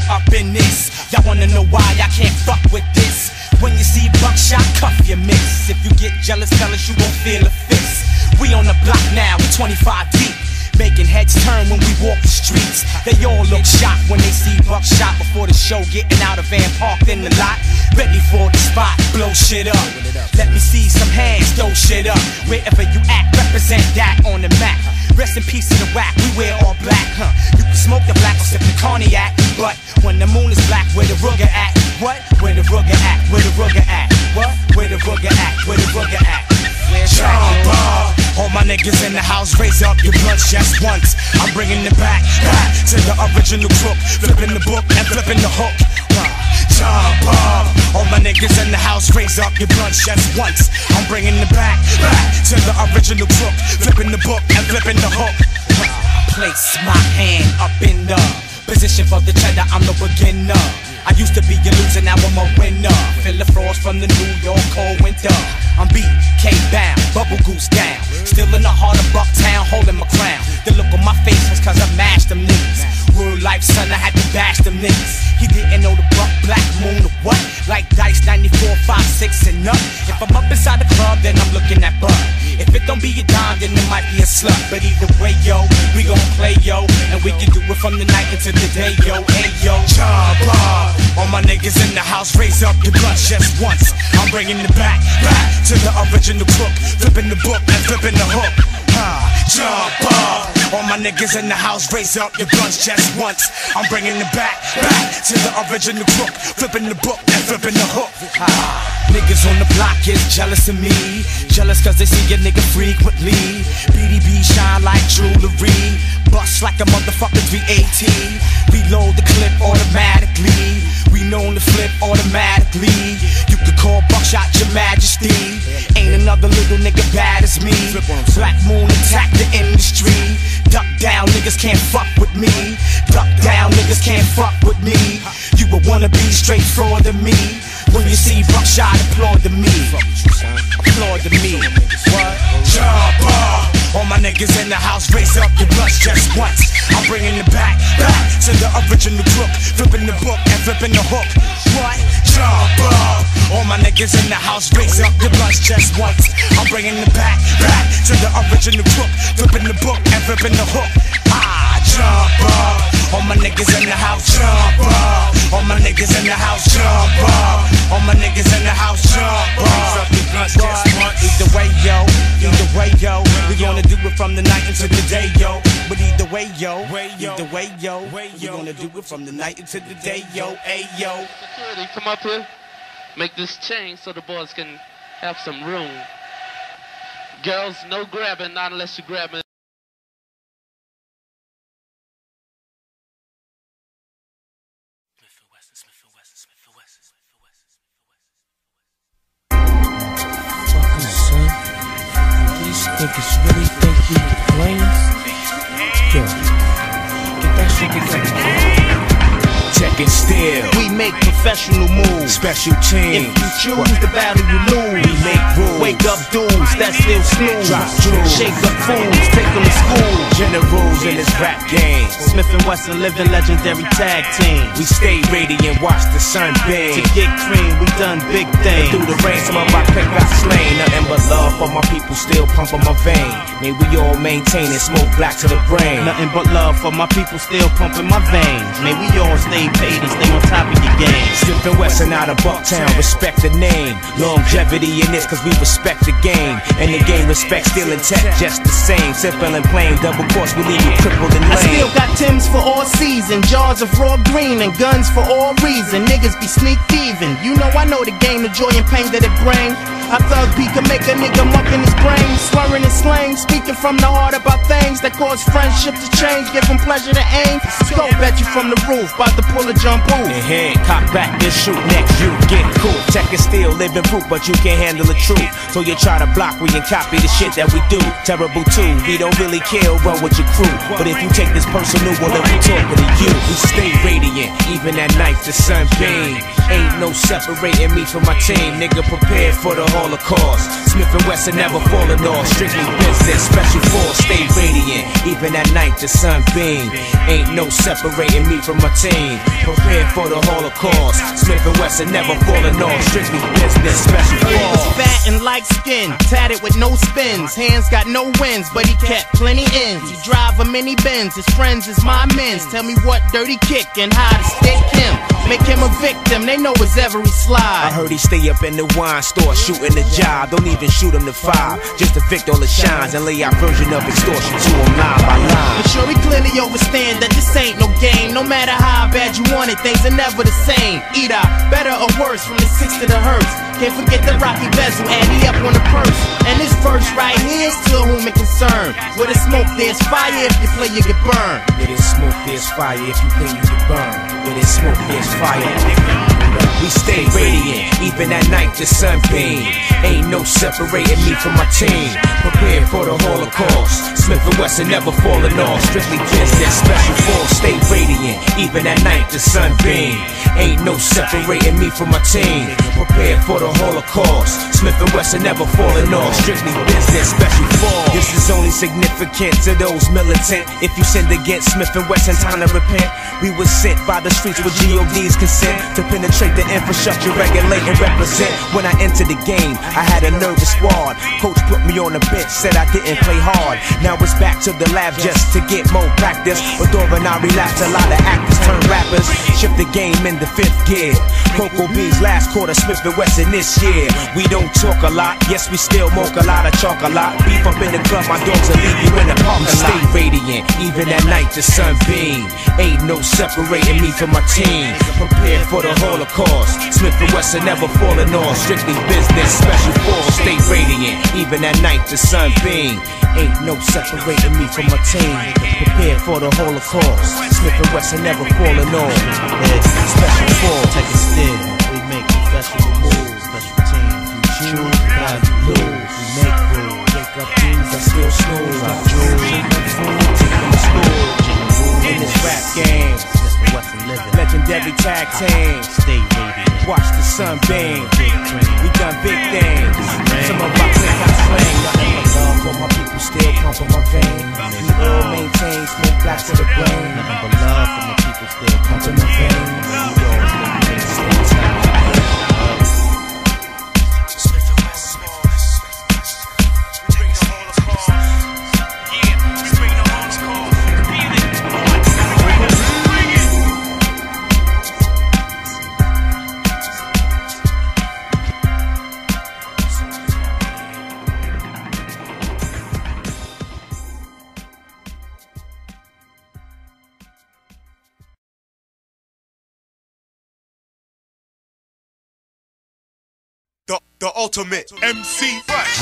up in this. Y'all wanna know why I can't fuck with this? When you see buckshot, cuff your miss. If you get jealous, fellas, you won't feel a fist. We on the block now, we 25 deep, making heads turn when we walk the streets. They all look shocked when they see buckshot before the show, getting out of van parked in the lot, ready for the spot, blow shit up. Let me see some hands, throw shit up. Wherever you at, represent that on the map. Rest in peace to the whack, we wear all black, huh? You can smoke the black or sip the cognac, but when the moon is black, where the rugger at? What? Where the rugger at? Where the rugger at? What? Where the rugger at? Where the rugger at? Jump up. All my niggas in the house, raise up your blunts just once. I'm bringing it back to the original crook, flipping the book and flipping the hook. Jump up. All my niggas in the house, raise up your blunts just once. I'm bringing it back to the original crook, flipping the book and flipping the hook. Place my hand up in the position for the cheddar, I'm the beginner. I used to be a loser, now I'm a winner. Feel the frost from the New York cold winter. I'm BK bound, bubble goose down. Still in the heart of Bucktown, holding my crown. The look on my face was cause I mashed them niggas. Real life, son, I had to bash them niggas. He didn't know the buck, black moon, or what? Like Dice 94, 5, 6 and up. If I'm up inside the club, then I'm looking at Bud. If it don't be a dime, then it might be a slut. But either way, yo, we gon' play, yo. And we can do it from the night into the day, yo. Hey, yo, jump up. All my niggas in the house, raise up your blunts just once. I'm bringing it back to the original crook, flipping the book and flipping the hook. Jump up. All my niggas in the house, raise up your blunts just once. I'm bringing it back to the original crook, flipping the book and flipping the hook. Niggas on the block is jealous of me, jealous cause they see a nigga frequently. BDB shine like jewelry, bust like a motherfucking 3AT. Reload the clip automatically, we known to flip automatically. You could call Buckshot your majesty, ain't another little nigga bad as me. Black moon attack the industry, duck down niggas can't fuck with me. Duck down niggas can't fuck with me. You would wanna be straight fraud to me. When you see Buckshot, applaud to me. Applaud to me. What? Jump up. All my niggas in the house, raise up your blunts just once. I'm bringing it back to the original crook, flipping the book and flipping the hook. What? Jump up. All my niggas in the house, raise up your blunts just once. I'm bringing it back to the original crook, flipping the book and flipping the hook. Jump up. All my niggas in the house, jump up. All my niggas in the house, jump up. All my niggas in the house, jump up. Either way, yo, we gonna do it from the night into the day, yo. But either way, yo, we gonna do it from the night into the day, yo. Hey, yo. Security, come up here. Make this change so the boys can have some room. Girls, no grabbing, not unless you're grabbing. Niggas really think we can play us? Yo, get that shit together. Checking still. We make professional moves. Special team. If you choose the battle, you lose. We make rules. Wake up dudes that still snooze. Drop jewels. Shake up fools, take them to school. Generals in this rap game. Smith & Wesson living legendary tag team. We stay radiant, watch the sun beam. To get cream, we done big things. Through the rain, some of our clique got slain. Nothing but love for my people, still pumping my vein. May we all maintain and smoke black to the brain. Nothing but love for my people, still pumping my veins. May we all stay paid and stay on top of your game. Smith & Wesson out of Bucktown, respect the name. Longevity in this cause we respect the game. And the game respect still intact, just the same. Simple and plain, double course, we leave you crippled and lame. I still got Timbs for all season, jars of raw green and guns for all reason. Niggas be sneak thieving. You know I know the game, the joy and pain that it bring. I thug P can make a nigga muck in his brain, slurring his slang, speaking from the heart about things that cause friendship to change, give him pleasure to aim. Scope at you from the roof, about to pull a jump ooh. The head, cock back, then shoot next, you get cool. Tech is still living proof, but you can't handle the truth. So you try to block, we can copy the shit that we do. Terrible too, we don't really care, run with your crew. But if you take this personal, well then we talking to you. We stay radiant, even at night the sun beam. Ain't no separating me from my team, nigga prepared for the Holocaust. Smith & Wesson never falling off, strictly business, special force, stay radiant. radiant, even at night the sun beam. Ain't no separating me from my team. Prepared for the Holocaust. Smith & Wesson never falling off. Strictly business, special He was force. fat and light skin, tatted with no spins. Hands got no wins, but he kept plenty ends. He drive a mini Benz, his friends is my men's. Tell me what dirty kick and how to stick him. Make him a victim, they know his every slide. I heard he stay up in the wine store shooting the job. Don't even shoot him to 5, just evict all the shines and lay out version of extortion to him line by line. But sure he clearly understand that this ain't no game. No matter how bad you want it, things are never the same. Either better or worse, from the 6 to the hearse. Can't forget the rocky bezel, Addy up on the purse. And this verse right here is to whom it concerned. Where there's smoke, there's fire. If you play, you get burned. Where there's smoke, there's fire. If you play, you get burned. Where there's smoke, there's fire. We stay radiant, even at night the sun beam. Ain't no separating me from my team. Prepared for the Holocaust. Smith & Wesson never falling off. Strictly business, special force. Stay radiant, even at night the sun beam. Ain't no separating me from my team. Prepared for the Holocaust. Smith & Wesson never falling off. Strictly business, special force. This is only significant to those militant. If you sinned against Smith & Wesson, time to repent. We were sent by the streets with GOD's consent to penetrate the infrastructure, regulate and represent. When I entered the game, I had a nervous squad. Coach put me on the bench, said I didn't play hard. Now it's back to the lab just to get more practice. But during I relapsed, a lot of actors turned rappers. Shift the game in the 5th gear. Coco B's last quarter, Smith & Wesson this year. We don't talk a lot, yes we still smoke a lot of chalk a lot. Beef up in the club, my dogs will leave you in the parking lot. Stay radiant, even at night the sun beam. Ain't no separating me from my team. Prepared for the Holocaust. Smith & Wesson never falling off. Strictly business, special force. Stay radiant, even at night the sun beam. Ain't no separating me from my team. Prepared for the Holocaust. Smith & Wesson never falling off. Special force. Take a still, we make special moves, special team. You choose, now you lose. We make rules, wake up dudes, I still snooze. I choose, take them to school. In this rap game, Smith & Wesson living. legendary tag team. Stay radiant. Watch the sun beam. Big dream. We done big things. Some of our click got slang. Nothing but love, but my people still pump in my vein. We all maintain smoke back to the brain. Nothing but love for my people still Pump in my veins. We all stay tight. The ultimate MC.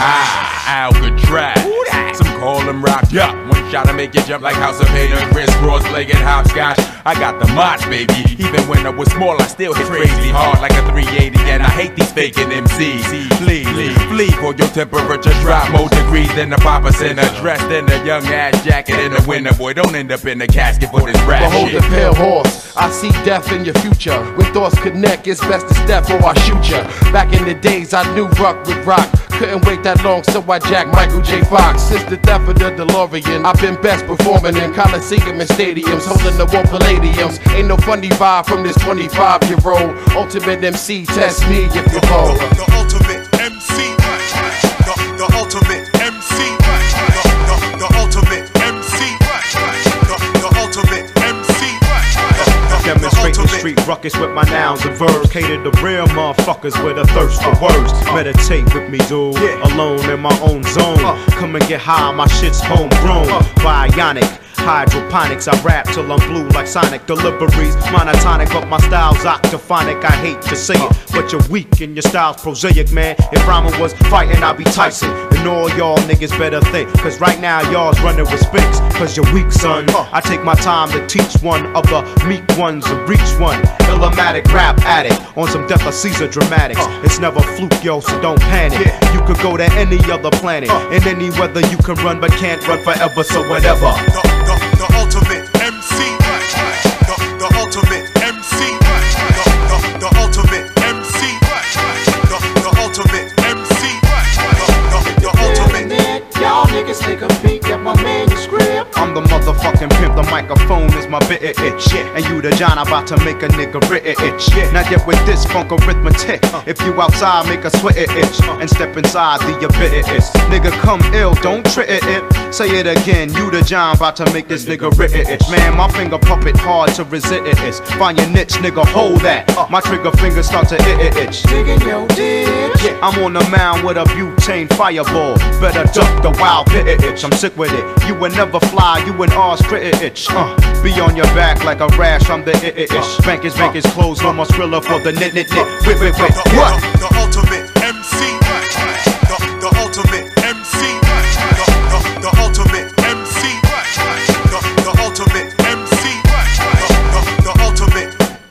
Alcatraz. Some call him rock. Yeah, one shot to make you jump like House of Hater, crisscross, legged hopscotch. I got the mods, baby. Even when I was small, I still hit crazy hard like a 380. And I hate these faking MCs. Flee for your temperature drop more degrees than the Papa Center. Dressed in a young ass jacket in the winter, boy. Don't end up in the casket for this rap Behold shit. the pale horse, I see death in your future. When thoughts connect, it's best to step or I shoot ya. Back in the days, I knew Ruck would rock. Couldn't wait that long, so I jacked Michael J. Fox. Since the death of the DeLorean, I've been best performing in Coliseum and stadiums, holding the war palladiums. Ain't no funny vibe from this 25-year-old. Ultimate MC, test me if you're bold. The ultimate MC. The ultimate MC. The ultimate MC. The ultimate MC. Demonstrate the street ruckus with my nouns and verbs. Cater to real motherfuckers with a thirst for words. Meditate with me, dude. Alone in my own zone. Come and get high, my shit's homegrown. Bionic. Hydroponics, I rap till I'm blue like Sonic. Deliveries monotonic, but my style's octophonic. I hate to say it, but you're weak and your style's prosaic, man. If Rhymer was fighting, I'd be Tyson. And all y'all niggas better think, cause right now y'all's running with Sphinx. Cause you're weak, son. I take my time to teach one of the meek ones and reach one. Illmatic rap addict on some Death of Caesar dramatics. It's never fluke, yo, so don't panic. You could go to any other planet. In any weather you can run, but can't run forever, so whatever. The ultimate MC. The ultimate MC. The ultimate MC. The ultimate MC. The ultimate. Y'all niggas take a peek at my manuscript. microphone is my bit itch. And you the John about to make a nigga itch. Now get with this funk arithmetic. If you outside, make a sweat itch. And step inside, the your bit itch. Nigga come ill, don't trip it. Say it again, you the John about to make this nigga itch. Man, my finger puppet hard to resist it. Find your niche, nigga, hold that. My trigger finger start to itch. Digging your ditch. I'm on the mound with a butane fireball. Better duck the wild itch. I'm sick with it. You will never fly, you and ours itch. Be on your back like a rash from the itch. Bank is closed, no more Skrilla for the knit. Wait. What? The ultimate MC. The ultimate MC. The ultimate MC. The ultimate MC. The ultimate.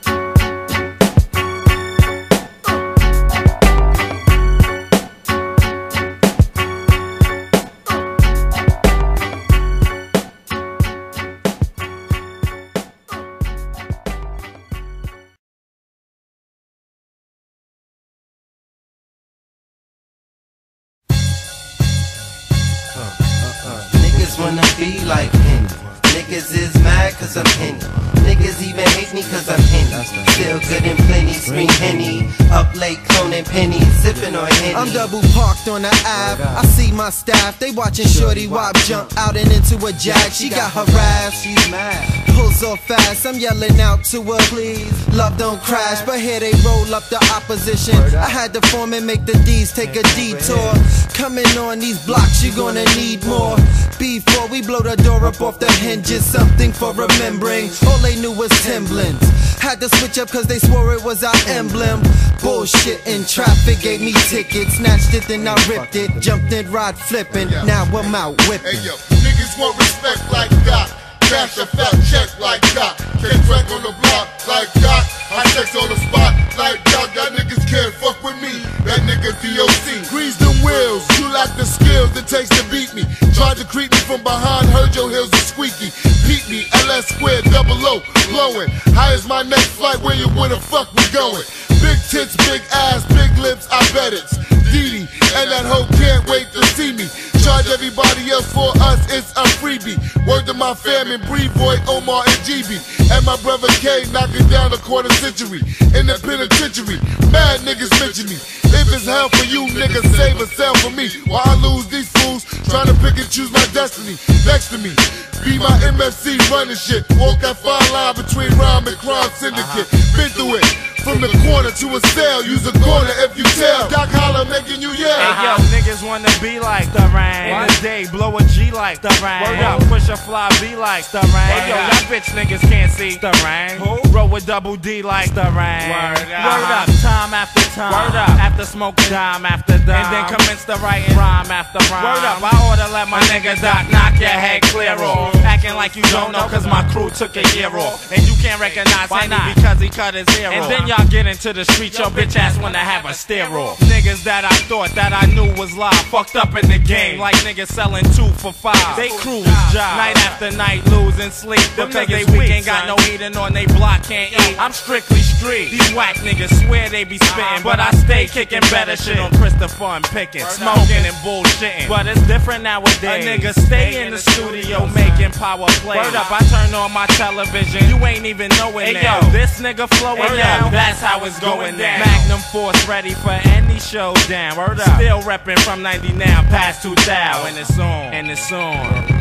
Niggas wanna be like Henny. Niggas is mad cause I'm Henny. Niggas even hate me cause I'm Henny. Still good and plenty, scream Henny. Up late cloning pennies, sipping on Henny. I'm double parked on the Ave. I see my staff, they watching Shorty Wop jump out and into a jag. She got harassed, she's mad. Pulls off fast, I'm yelling out to her, please. Love don't crash, but here they roll up the opposition. I had to form and make the D's take a detour. Coming on these blocks, you gonna need more. Before we blow the door up off the hinges, something for remembering. All they knew was Timberlands. Had to switch up cause they swore it was our emblem. Bullshit in traffic, gave me tickets. Snatched it, then I ripped it. Jumped in, rod flipping. Now I'm out whipping. Hey yo, niggas want respect like that. Cash a fat check like that. Can't drink on the block like that. I sex on the spot like that. That niggas can't fuck with me. That nigga DOC. Grease them wheels. You lack the skills it takes to beat me. Tried to creep me from behind. Heard your heels are squeaky. Beat me. LS squared double O. Blowing. High as my next flight. Where you where the fuck we going? Big tits, big ass, big lips. I bet it's Dee Dee. And that hoe can't wait to see me. Charge everybody else for us, it's a freebie. Word to my fam and Bree Boy, Omar and GB. And my brother K knocking down a quarter century. In the penitentiary, mad niggas mention me. If it's hell for you, niggas save a cell for me. While I lose these fools, trying to pick and choose my destiny. Next to me, be my MFC running shit. Walk that fine line between rhyme and crime syndicate. Been through it. From the corner to a cell, use a corner if you tell. Doc Holler making you yell. Hey yo, niggas wanna be like the rain. In the day, blow a G like the rain. Word up, push a fly B like the rain. Hey yo, that bitch niggas can't see the rain. Who? Roll with double D like the rain. Word up, time after time. Word up, after smoke dime after dime. And then commence the writing rhyme after rhyme. Word up, I oughta let my nigga Doc knock your head clear off. Acting like you don't know cause my crew took a year off. And you can't recognize Henny because he cut his hair off. And then y'all get into the street, your bitch ass wanna have a stare off. Niggas that I thought that I knew was live, fucked up in the game, like niggas selling 2 for 5. They cruise job, night after night, losing sleep. Them niggas weak, ain't got no eating on they block, can't eat. I'm strictly street. These whack niggas swear they be spitting, but I stay kicking better shit on Christopher and Pickens, smoking and bullshitting. But it's different nowadays. A nigga stay in the studio making power plays. Word up, I turn on my television, you ain't even knowing now. Yo, this nigga flowing down, that's how it's going down. Magnum Force ready for any showdown. Word up. Still reppin' from 90 now past 2000. And it's on. And it's on.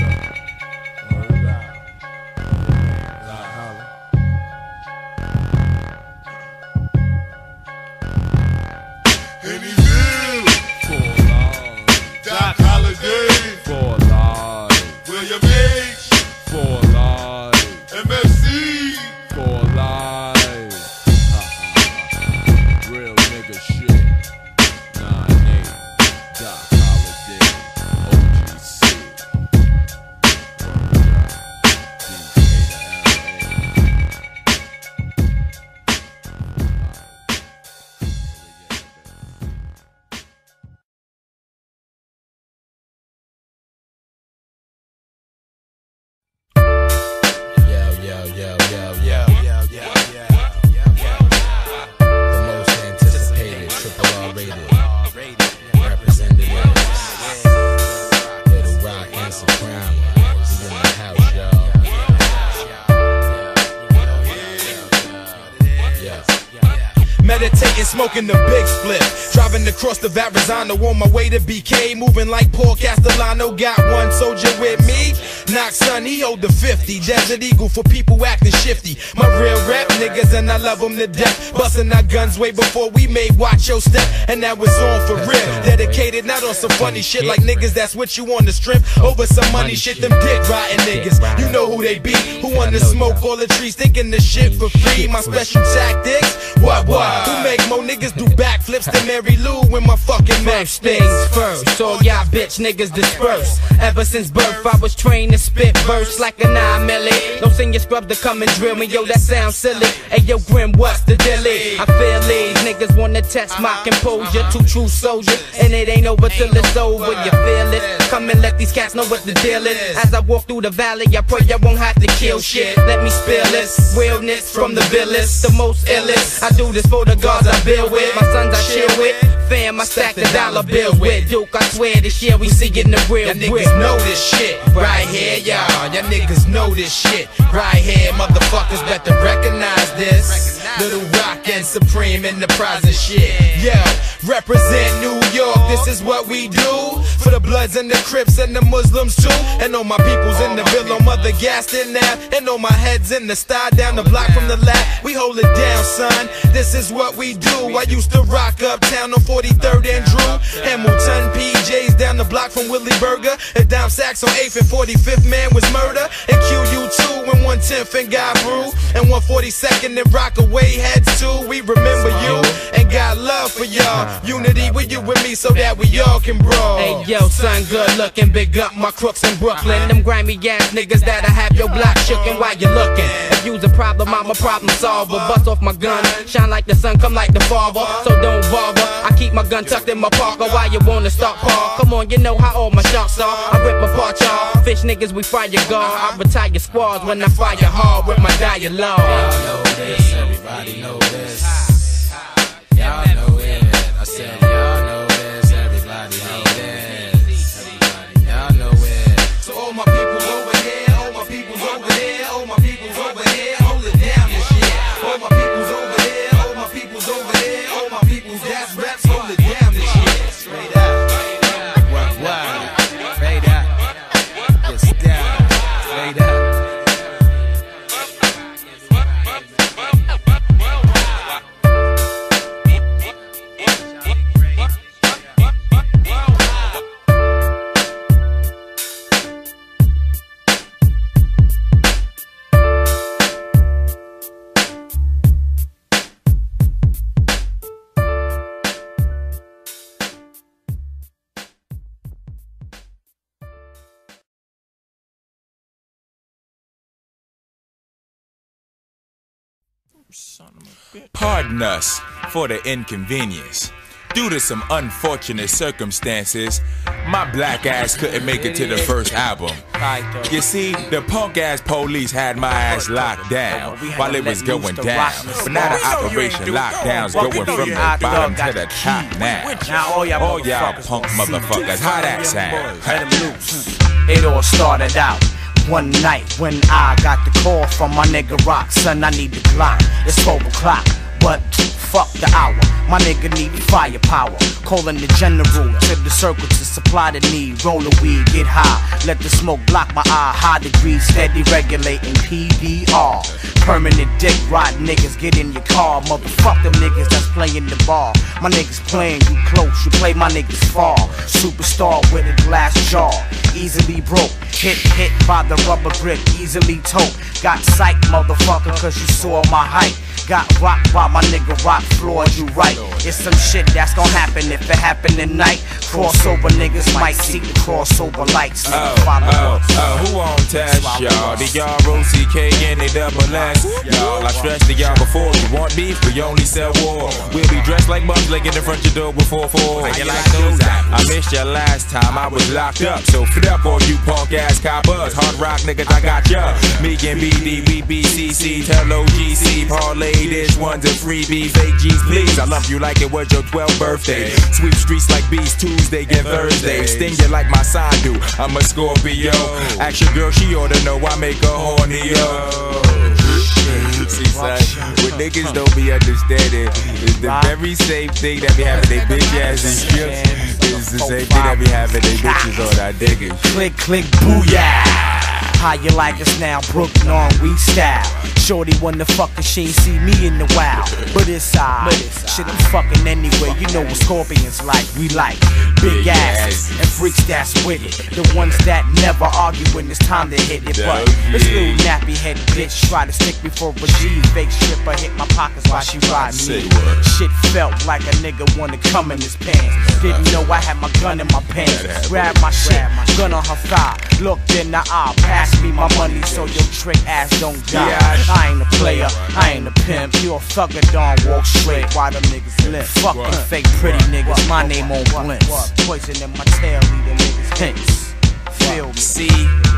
Doc Holiday, For life, William H, for life, MFC, for life. Real nigga shit. 9-8, Doc Holiday, OGC. smoking the big split. Driving across the Verrazano on my way to BK, moving like Paul Castellano. Got one soldier with me, Knock son, he hold the 50. Desert Eagle for people acting shifty. My real rap niggas and I love them to death. Busting our guns way before we made Watch Your Step, and that was on for real. Dedicated, not on some funny shit like niggas that's with you on the strip over some money shit. Them dick riding niggas, you know who they be. Who wanna smoke all the trees, thinking the shit for free. My special tactics, what? Who make more niggas do backflips than Mary Lou in my fucking Max things first. All y'all bitch niggas disperse. Ever since birth, I was trained to spit verse like a 9 milli. Don't send your scrub to come and drill me, yo, that sounds silly. Hey yo, Grim, what's the dilly? I feel these niggas wanna test my composure. Two true soldiers, and it ain't over till it's over. You feel it? Come and let these cats know what the deal is. As I walk through the valley, I pray I won't have to kill shit. Let me spill this realness from the village, the most illest. I do this for the gods I build with, my sons I chill with, fam I stack the dollar bill with. Duke, I swear this year we see it in the real. Y'all niggas know this shit right here, y'all. Y'all niggas know this shit right here. Motherfuckers better recognize this. Little Rock and Supreme Enterprise and shit. Yo, represent New York, this is what we do. For the Bloods and the Crips and the Muslims too. And all my peoples in the Ville, on Mother Gaston now. And all my heads in the sty down the block from the lab. We hold it down, son, this is what we do. I used to rock uptown on 43rd and Drew. Hamilton PJs down the block from Willie Burger. And Dime Sachs on 8th and 45th man was murder. And QU2 and 110th and Guy Brew. And 142nd and Rockaway heads too. We remember you and got love for y'all. Unity with you and me so that we all can brawl. Hey yo, son, good looking, big up my crooks in Brooklyn. Them grimy ass niggas that'll have your block shookin' while you looking. If you's a problem, I'm a problem solver. Bust off my gun, shine like the sun, come like the father. So don't bother, I keep my gun tucked in my parka. Why you wanna start Paul? Come on, you know how all my sharks are. I rip apart y'all, fish niggas we fire guard. I retire squads when I fire hard with my dialogue. Y'all know this, everybody know this. Y'all know it, I said y'all know this, everybody know this. Y'all know it. So all my peoples over here, all my peoples over there, all my peoples over here, hold it down this shit. All my peoples over there, all my peoples over there, all my peoples that's reps, hold it down this shit. Straight up, what? Straight up, get down, straight up. Pardon us for the inconvenience. Due to some unfortunate circumstances, my black ass couldn't make it to the first album. You see, the punk ass police had my ass locked down while it was going down. But now the Operation Lockdown's going from the bottom to the top now. All y'all punk motherfuckers, how that sound? It all started out one night when I got the call from my nigga Rock. Son, I need the Glock. It's 12 o'clock, but fuck the hour. My nigga need firepower. Calling the general to the circle to supply the need. Roll the weed, get high. Let the smoke block my eye. High degree, steady regulating PDR. Permanent dick rod niggas, get in your car. Motherfuck them niggas that's playing the ball. My niggas playing you close, you play my niggas far. Superstar with a glass jaw, easily broke. Hit by the rubber grip, easily tote. Got psyched, motherfucker, cause you saw my height. Got rocked by my nigga Rock, floored you right. It's some shit that's gon' happen if it happen tonight. Crossover niggas might see the crossover lights. Who on test, y'all? The R-O-C-K-N-A-double-S. Y'all, I stressed to y'all before. You want beef, we only sell war. We'll be dressed like bums, like in the front your door before 4. How you like those? I missed you last time, I was locked up. So fit up all you punk ass coppers. Hard rock niggas, I got ya. Me and BD, we BCC, tell OGC, parlay this one's a freebie. Fake G's, please. I love you like it was your 12th birthday. Sweep streets like Beast Tuesday and Thursday. Sting you like my sign do. I'm a Scorpio. Ask your girl, she oughta know I make her horny, yo. See, son, what niggas don't be understanding is the very same thing that be having they bitch ass in strips is the same thing that be having they bitches on our niggas. Click, click, booyah. How you like us now, Brooklyn on we style. Shorty wanna fuck and she ain't see me in the wild. But it's alright, shit I'm fucking anyway. You know what scorpions like, we like big asses and freaks that's with it. The ones that never argue when it's time to hit it. But this little nappy head bitch try to stick me for a G. Fake stripper hit my pockets while she ride me. Shit felt like a nigga wanna come in his pants. Didn't know I had my gun in my pants. Grabbed my shit, gun on her thigh. Looked in the eye, pass me my money so your trick ass don't die. I ain't a player, I ain't a pimp. You a thugger, don't walk straight while them niggas limp. Fuck them fake pretty niggas, my name on blimps. Poison in my tail, lead them niggas hints. Feel me? See,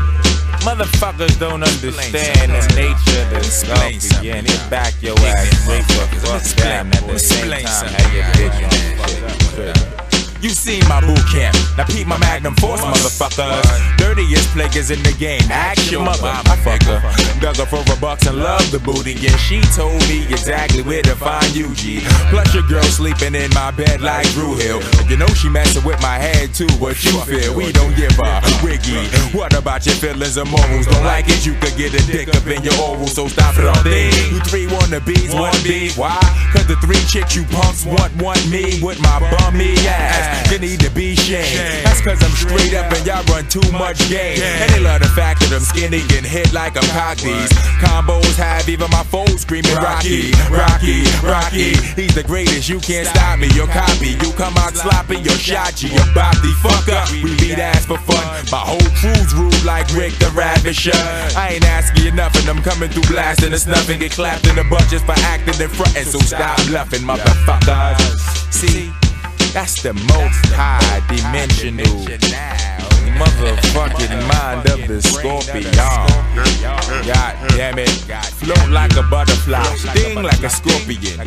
motherfuckers don't understand the nature of the stuff again. They back your ass straight the fuck down at the same time. Have your bitch on shit. You seen my boot camp, now peep my magnum force, motherfuckers. Dirtiest players in the game, action motherfucker. Dug her for a bucks and loved the booty, and she told me exactly where to find you, G. Plus your girl sleeping in my bed like Drew Hill. You know she messing with my head too, what you feel, we don't give a wiggy. What about your feelings and morals? Don't like it, you could get a dick up in your oval, so stop fronting. You three wannabes, one B, why? Cause the three chicks you punks want me with my bummy ass. You need to be shamed. That's cause I'm straight up and y'all run too much game. And they love the fact that I'm skinny and hit like I'm cocky. Combos have even my foes screaming Rocky, Rocky, Rocky. He's the greatest, you can't stop me, you're copy. You come out sloppy, you're shotty, you're bopty. Fuck up, we beat ass for fun. My whole crew's rude like Rick the Ravisher. I ain't asking you nothing, I'm coming through blasting the snuff and get clapped in the butt just for acting in front. And so stop bluffing, motherfuckers. See? That's the most high dimensional motherfucking mind of the scorpion. God damn it. Float like a butterfly, sting like a scorpion.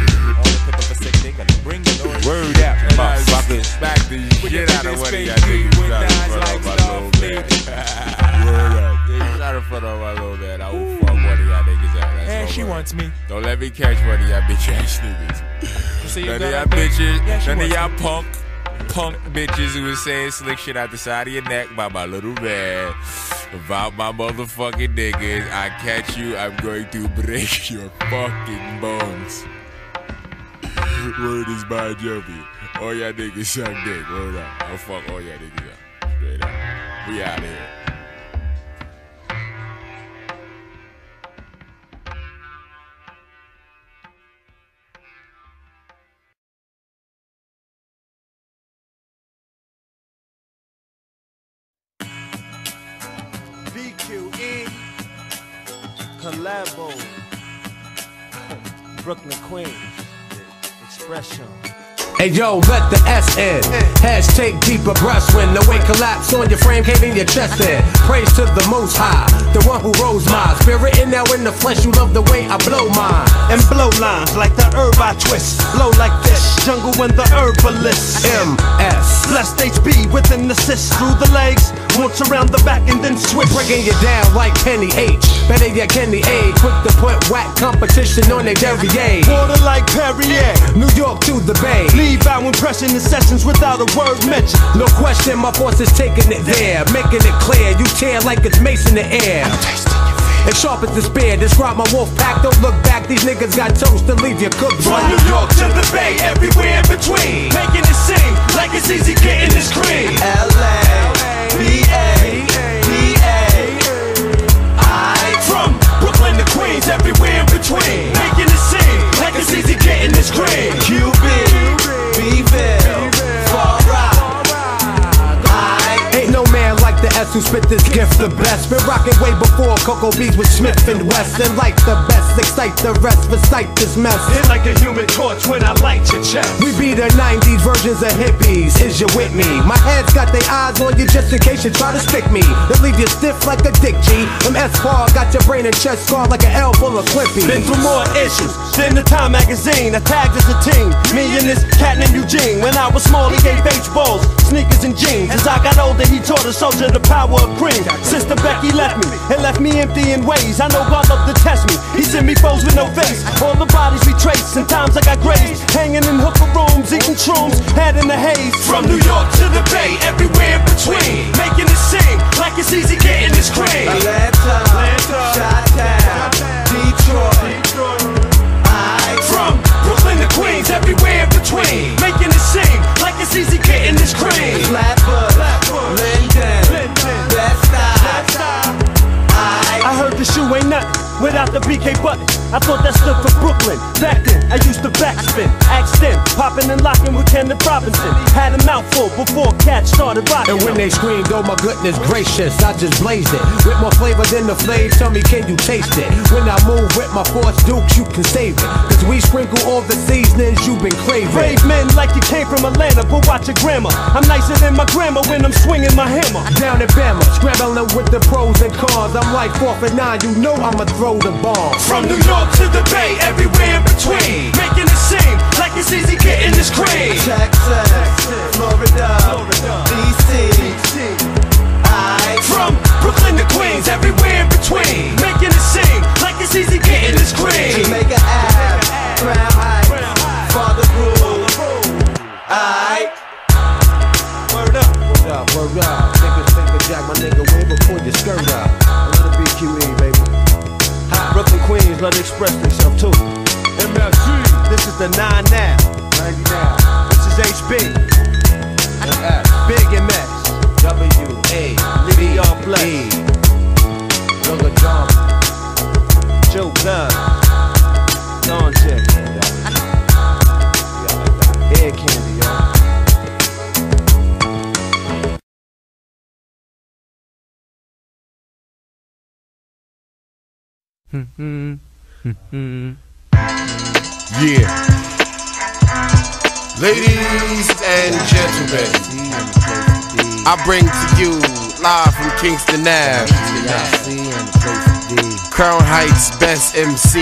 Word up, motherfuckers. Smack the shit out of one of y'all niggas. Word up. They try to front on my little man. I will fuck one of y'all niggas out. And she wants me. Don't let me catch one of y'all bitch ass niggas. None of y'all bitches, none of y'all punk bitches who was saying slick shit out the side of your neck by my little man. About my motherfucking niggas, I catch you, I'm going to break your fucking bones. Word is by Jovi. All y'all niggas suck dick. Word up. I'll fuck all y'all niggas up. Straight up. We out here. BQE Collabo Brooklyn Queens Expression. Hey yo, let the S in. Heads take deeper breaths when the weight collapse on your frame, caving your chest in. Praise to the most high, the one who rose my spirit in now in the flesh. You love the way I blow mine. And blow lines like the herb I twist. Blow like this, jungle when the herbalist. MS. Blessed HB with an assist through the legs. Once around the back and then switch. Breaking you down like Penny H. Better yet Kenny A. Quick to put whack competition on their derriere. Water like Perrier. New York to the Bay. Leave out impression in sessions without a word mentioned. No question, my force is taking it there. Making it clear, you tear like it's mace in the air. As sharp as despair, describe my wolf pack. Don't look back, these niggas got toast to leave you cooked. From New York to the Bay, everywhere in between. Making it seem like it's easy getting this cream. LA, BA, from Brooklyn to Queens, everywhere in between. Making it seem like it's easy getting this cream. QB, Bville, Far Rock. Ain't no man like the S who spit this gift the best. Been rocking way before Cocoa Beats with Smith and West. And like the best, excite the rest, recite this mess. Hit like a human torch when I light your chest. We be the 90s versions of hippies, is you with me? My head's got their eyes on you just in case you try to stick me. They'll leave you stiff like a dick G. Them S-Bar got your brain and chest scarred like an L full of clippy. Been through more issues than the Time magazine. I tagged as a team, me and this cat named Eugene. When I was small he gave H balls, sneakers and jeans. As I got older he taught a soldier the power power of green. Sister Becky left me, and left me empty in ways. I know God love to test me. He sent me foes with no face. All the bodies we trace. Sometimes I got graves, hanging in hooker rooms, eating shrooms, head in the haze. From New York to the Bay, everywhere in between, making it seem like it's easy getting this cream. Atlanta, Chi-Town, Detroit. From Brooklyn to Queens, everywhere in between, making it seem like it's easy getting this cream. Flatbush, Linden, Bed-Stuy. I heard the shoe ain't nothing without the BK button. I thought that stood for Brooklyn. Back then, I used to backspin, axe them, popping and locking with Kenneth Robinson. Had a mouthful before cats started rocking. And when they screamed, oh my goodness gracious, I just blazed it with more flavor than the flavor. Tell me, can you taste it? When I move with my Force Dukes, you can save it, cause we sprinkle all the seasonings you've been craving. Brave men like you came from Atlanta, but watch your grammar. I'm nicer than my grandma when I'm swinging my hammer. Down in Bama, scrambling with the pros and cons. I'm like 4th and 9, you know I'ma throw the bomb. From New York to the Bay, everywhere in between, making it seem like it's easy getting this cream. Texas, Florida, DC. From Brooklyn to Queens, everywhere in between, making it seem like it's easy getting this cream. Jamaica Ave, Crown Heights, Father Groove. Word up. Word up, word up. Niggas finger jack my nigga way before your skirt up. A little BQE, baby. Brooklyn, Queens, let it express themselves too. MFG, this is the 9 now. 90 now. This is HB. MF. Big MS. W.A. Libby all blessed. Younger John. Joe Gunn. Don J. Air Candy, y'all. Yeah. Ladies and gentlemen, I bring to you live from Kingston Ave, Crown Heights best MC,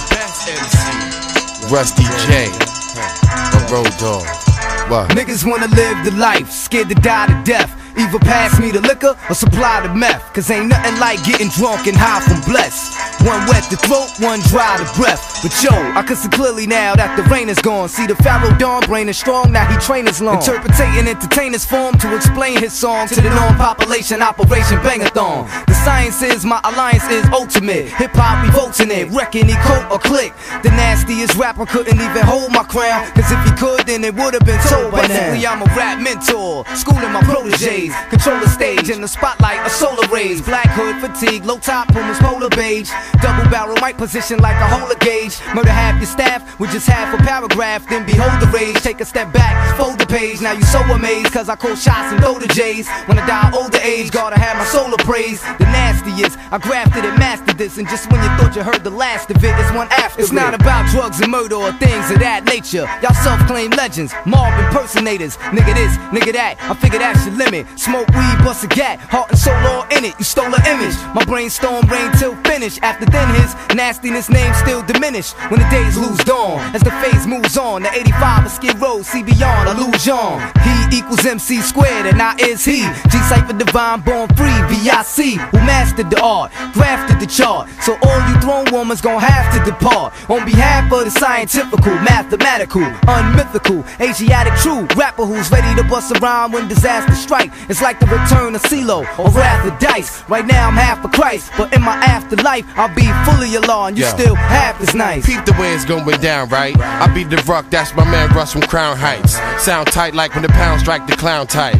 Rusty J, a Road Dog. What? Niggas wanna live the life, scared to die to death. Either pass me the liquor or supply the meth. Cause ain't nothing like getting drunk and high from bless. One wet the throat, one dry the breath. But yo, I can see clearly now that the rain is gone. See the Pharaoh Dawn brain is strong, now he train is long. Interpreting entertainers form to explain his song to the non-population, Operation Bangathon. The science is, my alliance is ultimate. Hip-hop revolting it, wrecking he coat or click. The nastiest rapper couldn't even hold my crown. Cause if he could, then it would've been told by now. Basically I'm a rap mentor, schooling my proteges. Control the stage in the spotlight, a solar rays. Black hood, fatigue, low top, pumas, polar beige. Double barrel mic position like a holer gauge. Murder half your staff with just half a paragraph. Then behold the rage, take a step back, fold the page. Now you so amazed, cause I call shots and throw the J's. When I die older age, gotta have my soul appraised. The nastiest, I grafted and mastered this. And just when you thought you heard the last of it, it's one after It's not about drugs and murder or things of that nature. Y'all self-claimed legends, mob impersonators. Nigga this, nigga that, I figure that's your limit. Smoke weed, bust a gat, heart and soul all in it. You stole an image, my brainstorm rain till finish. After then his nastiness name still diminished. When the days lose dawn, as the phase moves on. The 85 of Skid Row, see beyond, illusion. He equals MC squared and I is he. G-Cypher divine, born free, V.I.C. Who mastered the art, grafted the chart. So all you throne woman's gon' have to depart. On behalf of the scientifical, mathematical, unmythical, Asiatic true rapper who's ready to bust a rhyme when disaster strike. It's like the return of CeeLo, or rather Dice. Right now I'm half a Christ, but in my afterlife I'll be fully alone. You still half as nice. Peep the way it's going down, right? I be the Ruck, that's my man Russ from Crown Heights. Sound tight like when the pound strike the clown type.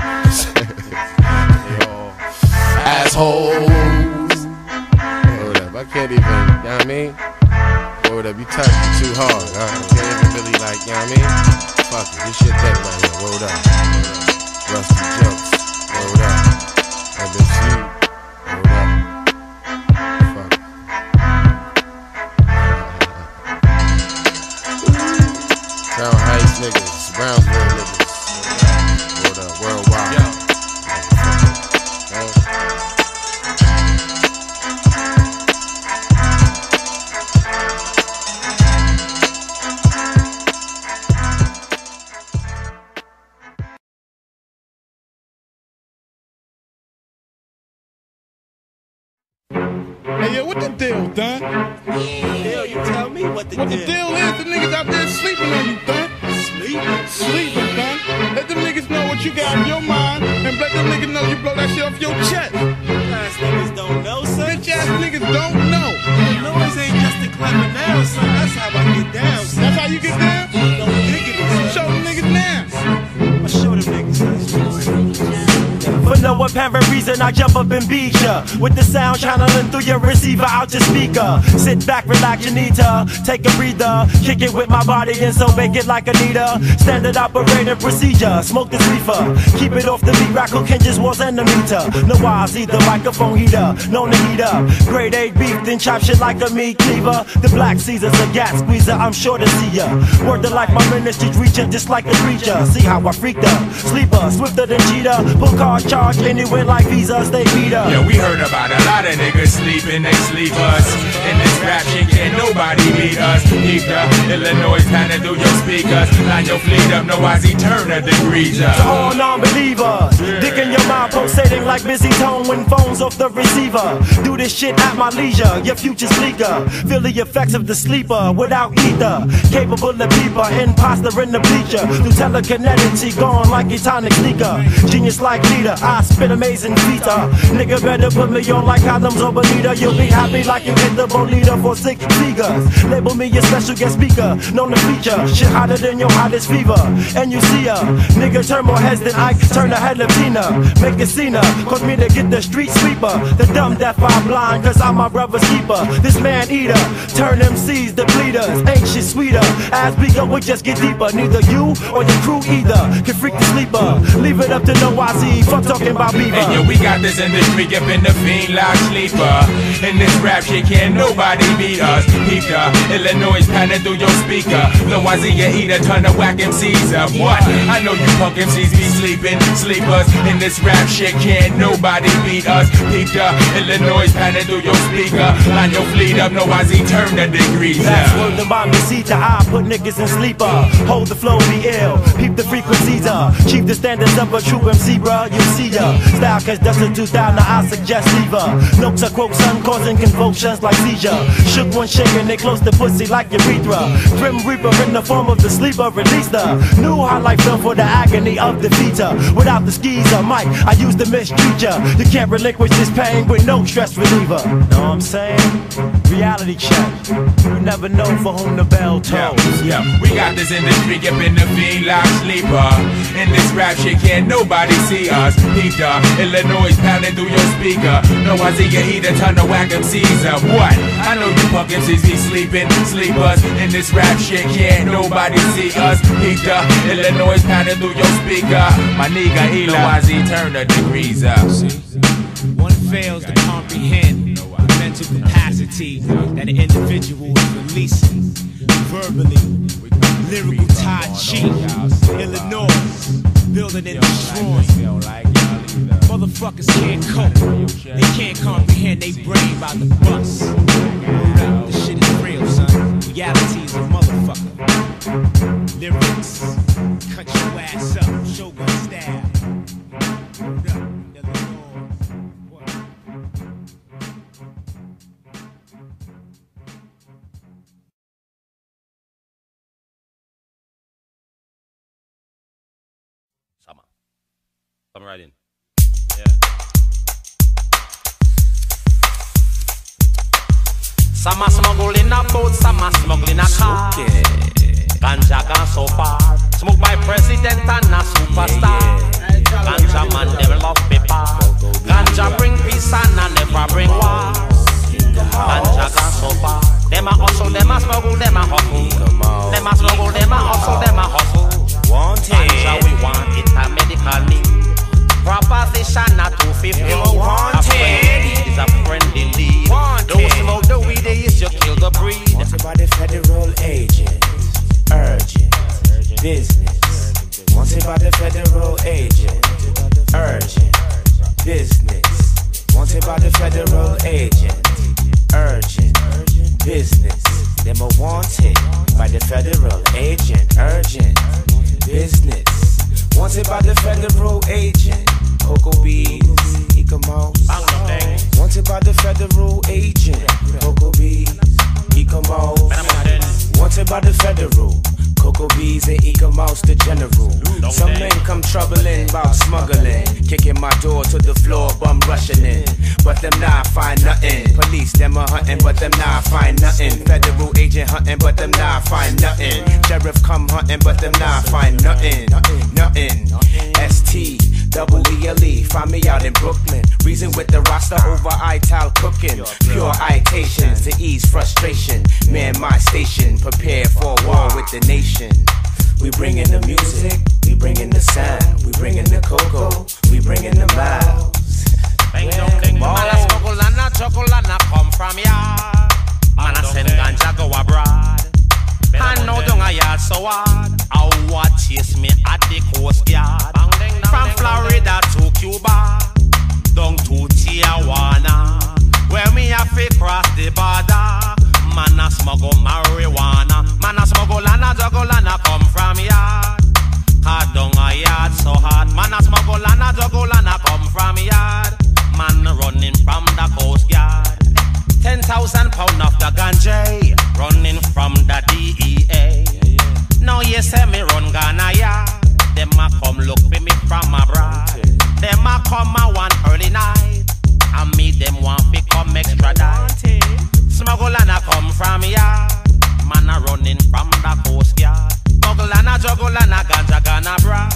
Assholes. Hold up, I can't even, you know what I mean? Hold up, you touched it too hard. I can't even really like, you know what I mean? Fuck it, this shit dead right here. Hold up. Rusty jokes. Hold up. MFG. Hold up. Fuck it. Crown Heights niggas. Brownsville niggas. Hold up. Worldwide. Hey, yo, what the deal, Don? Deal, you tell me what the What deal. the deal is, the niggas out there sleeping on you, Don. Sleeping, Don. Let them niggas know what you got in your mind, and let them niggas know you blow that shit off your chest. Ass niggas don't know, son. Bitch ass niggas don't know. Noise ain't just a clever now, son. That's how I get down, son. That's how you get down? No diggity, son. Show them niggas now. I'll show them niggas. For no apparent reason, I jump up and beat ya with the sound channeling through your receiver out your speaker. Sit back, relax, you need to take a breather. Kick it with my body and so make it like Anita. Standard operating procedure, smoke this reefer. Keep it off the beat, rack cooking just one centimeter. No wise either, microphone heater, known to heat up. Grade 8 beef, then chop shit like a meat cleaver. The black Caesar's a gas squeezer, I'm sure to see ya. Word to like my ministry's reaching just like the preacher. See how I freaked up, sleeper, swifter than cheetah. Pull card charge anywhere like visas, they beat us. Yeah, we heard about a lot of niggas sleeping, they sleep us. In this rap shit, can't nobody beat us. Keep the Illinois panning through your speakers. Line your fleet up, no Ozzy turn the degrees up. To all non-believers, dick in your mind pulsating like busy tone when phones off the receiver. Do this shit at my leisure, your future's bleaker. Feel the effects of the sleeper without ether. Capable of peeper, imposter in the bleacher. Through telekinetic, gone like a tonic sneaker. Genius like leader, I spit amazing feature. Nigga better put me on like condoms or Bonita. You'll be happy like you hit the Bonita for 6 figures. Label me a special guest speaker, known to feature. Shit hotter than your hottest fever. And you see ya, nigga turn more heads than Ike, turn the head of Tina. Make a scene, cause me to get the street sweeper. The dumb, deaf, I'm blind, cause I'm my brother's keeper. This man eater, turn MCs to bleeders. Ain't shit sweeter, as we go, we just get deeper. Neither you or your crew either can freak the sleeper. Leave it up to no YZ, fuck talking about Beaver. Hey, yo, we got this industry up in the fiend like sleeper. In this rap shit, can't nobody beat us. Keep the Illinois panning through your speaker. No Ozzy, you eat a ton of whack MCs up. What? I know you punk MCs be sleeping, sleepers. In this rap shit, can't nobody beat us. Keep the Illinois panning through your speaker. Line your fleet up, no Ozzy, turn the degrees up. That's word to my mesita, I put niggas in sleeper. Hold the flow, be ill, peep the frequencies up. Keep the standards of a true MC, bruh, you see ya. Style catch dust in 2000, I suggest leave her. Notes are quote, sun causing convulsions like seizure. Shook one shaking, they close the pussy like urethra. Grim Reaper in the form of the sleeper, release the new highlight film for the agony of the feature. Without the skis or mic, I use the mistreat ya. You can't relinquish this pain with no stress reliever. Know what I'm saying? Reality check. You never know for whom the bell tolls. Yeah, we got this industry up in the fiend like sleeper. In this rap shit, can't nobody see us. Keep the Illinois pounding through your speaker. No Ozzy, you eat a ton of whack MCs up. What? I know you punk MCs be sleeping, sleepers. In this rap shit, can't nobody see us. Keep the Illinois pounding through your speaker. My nigga Eli, no Ozzy, turn the degrees up. One fails to comprehend the mental capacity that an individual is releasing verbally. Lyrical Tai Chi, Illinois, building and destroying. Motherfuckers can't cope, they can't comprehend they brain by the bus. This shit is real, son. Reality is a motherfucker. Lyrics, cut your ass up, Shogun style. Come right in. Yeah. Some are smuggling a boat, some are smuggling a car. Ganja gone so far. Smoked by president and a superstar. Ganja man, them love paper. Ganja bring peace and I never bring war. Ganja gone so far. Them a hustle, them a smuggle, them a hustle. Them a smuggle, them a hustle, them a hustle. Ganja we want it a medical need. Proposition not 250. A friend is a friend indeed. Don't smoke the weed, they is you kill the breed. Wanted by the federal agent. Urgent business. Wanted by the federal agent. Urgent business. Wanted by the federal agent. Urgent business. Them are wanted by the federal agent. Urgent business. Wanted by the federal agent. Cocoa beans, Ecamos. Wanted by the federal agent. about smuggling. Kicking my door to the floor, bum rushing in. But them not find nothing. Police, them a hunting, but them not find nothing. Federal agent hunting, but them not find nothing. Sheriff come hunting, but them not find nothing. Nothing. STEELE, find me out in Brooklyn. Reason with the roster over Ital cooking. Pure itations to ease frustration. Man, my station, prepare for war with the nation. We bring in the music, we bring in the sound, we bring in the cocoa, we bring in the miles. Man a smuggle and a juggle and a come from yard. Man a send ganja go abroad. And now down a yard so hard. How what chase me at the coast yard. From Florida to Cuba, down to Tijuana, where me have to cross the border. Man a smuggle marijuana. Man a smuggle and a juggle and a come from yard. Hard down a yard so hard. Man a smuggle and a juggle and a come from yard. Man running from the coast yard. 10,000 pound of the ganja running from the DEA. Now you say me run Ghana yard. Them a come look for me from abroad. Them a come a one early night. And me them want to come extra diet. Smuggle and a come from yard. Man a running from the coast yard. Smuggle and a juggle and a ganja Ghana bra.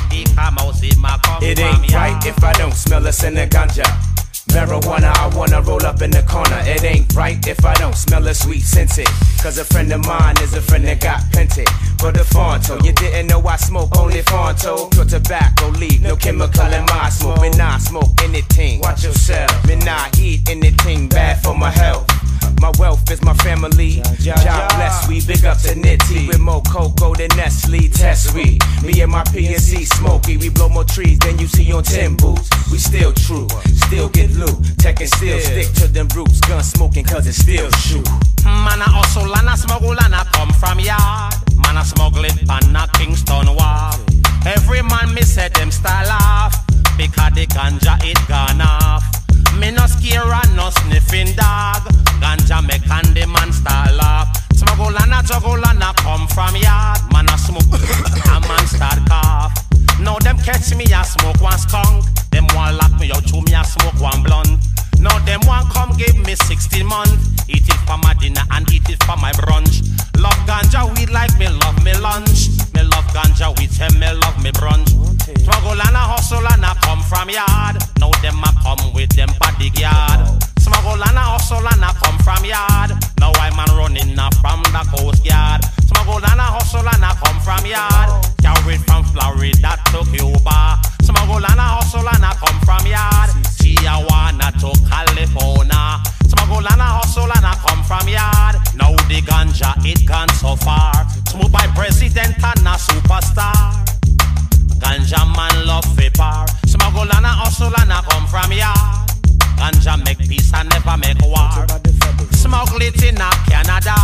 It ain't right if I don't smell a sin of ganja. Marijuana, I wanna roll up in the corner. It ain't right if I don't smell a sweet scented. Cause a friend of mine is a friend that got plenty. But a Fonto, you didn't know I smoke only Fonto. Pure tobacco leaf, no chemical in my smoke. Me not smoke anything, watch yourself. Me not eat anything bad for my health. My wealth is my family. God bless we, big up to Nitty. With more cocoa than Nestle, test we. Me and my PNC Smokey, we blow more trees than you see on 10 boots. We still true, still get loot. Tech and still stick to them roots. Gun smoking cause it still shoot. Man a hustle and a smuggle and a come from yard. Man a smuggle it pan a Kingston wharf. Every man me say them style off. Because the ganja it gone off. Me no scare and no sniffing dog. Ganja make and the man start laugh. Smuggle and a juggle and a come from yard. Man a smoke, a man start cough. Now them catch me a smoke one skunk. Them want lock me out to me a smoke one blunt. Now them want come give me 16 months. Eat it for my dinner and eat it for my brunch. Love ganja weed like me love me lunch. Me love ganja weed, say me love me brunch. Smuggle and a hustle and a come from yard. Now them a come with them paddy yard. Smuggle and a hustle and a come from yard. Now I'm man running from the coast yard. Smuggle and a hustle and a come from yard. Carried from Florida to Cuba. Smuggle and a hustle and a come from yard. Tijuana to California. Smuggle and a hustle and a come from yard. Now the ganja it gone so far. Smooth by president and a superstar. Ganja man love paper. Smuggle and a hustle and a come from yard. Ganja make peace and never make war. Smuggle it in a Canada,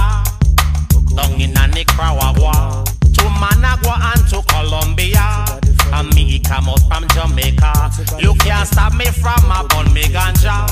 down in a Nicaragua, to Managua and to Colombia. And me come out from Jamaica. You can't stop me from a bun me ganja.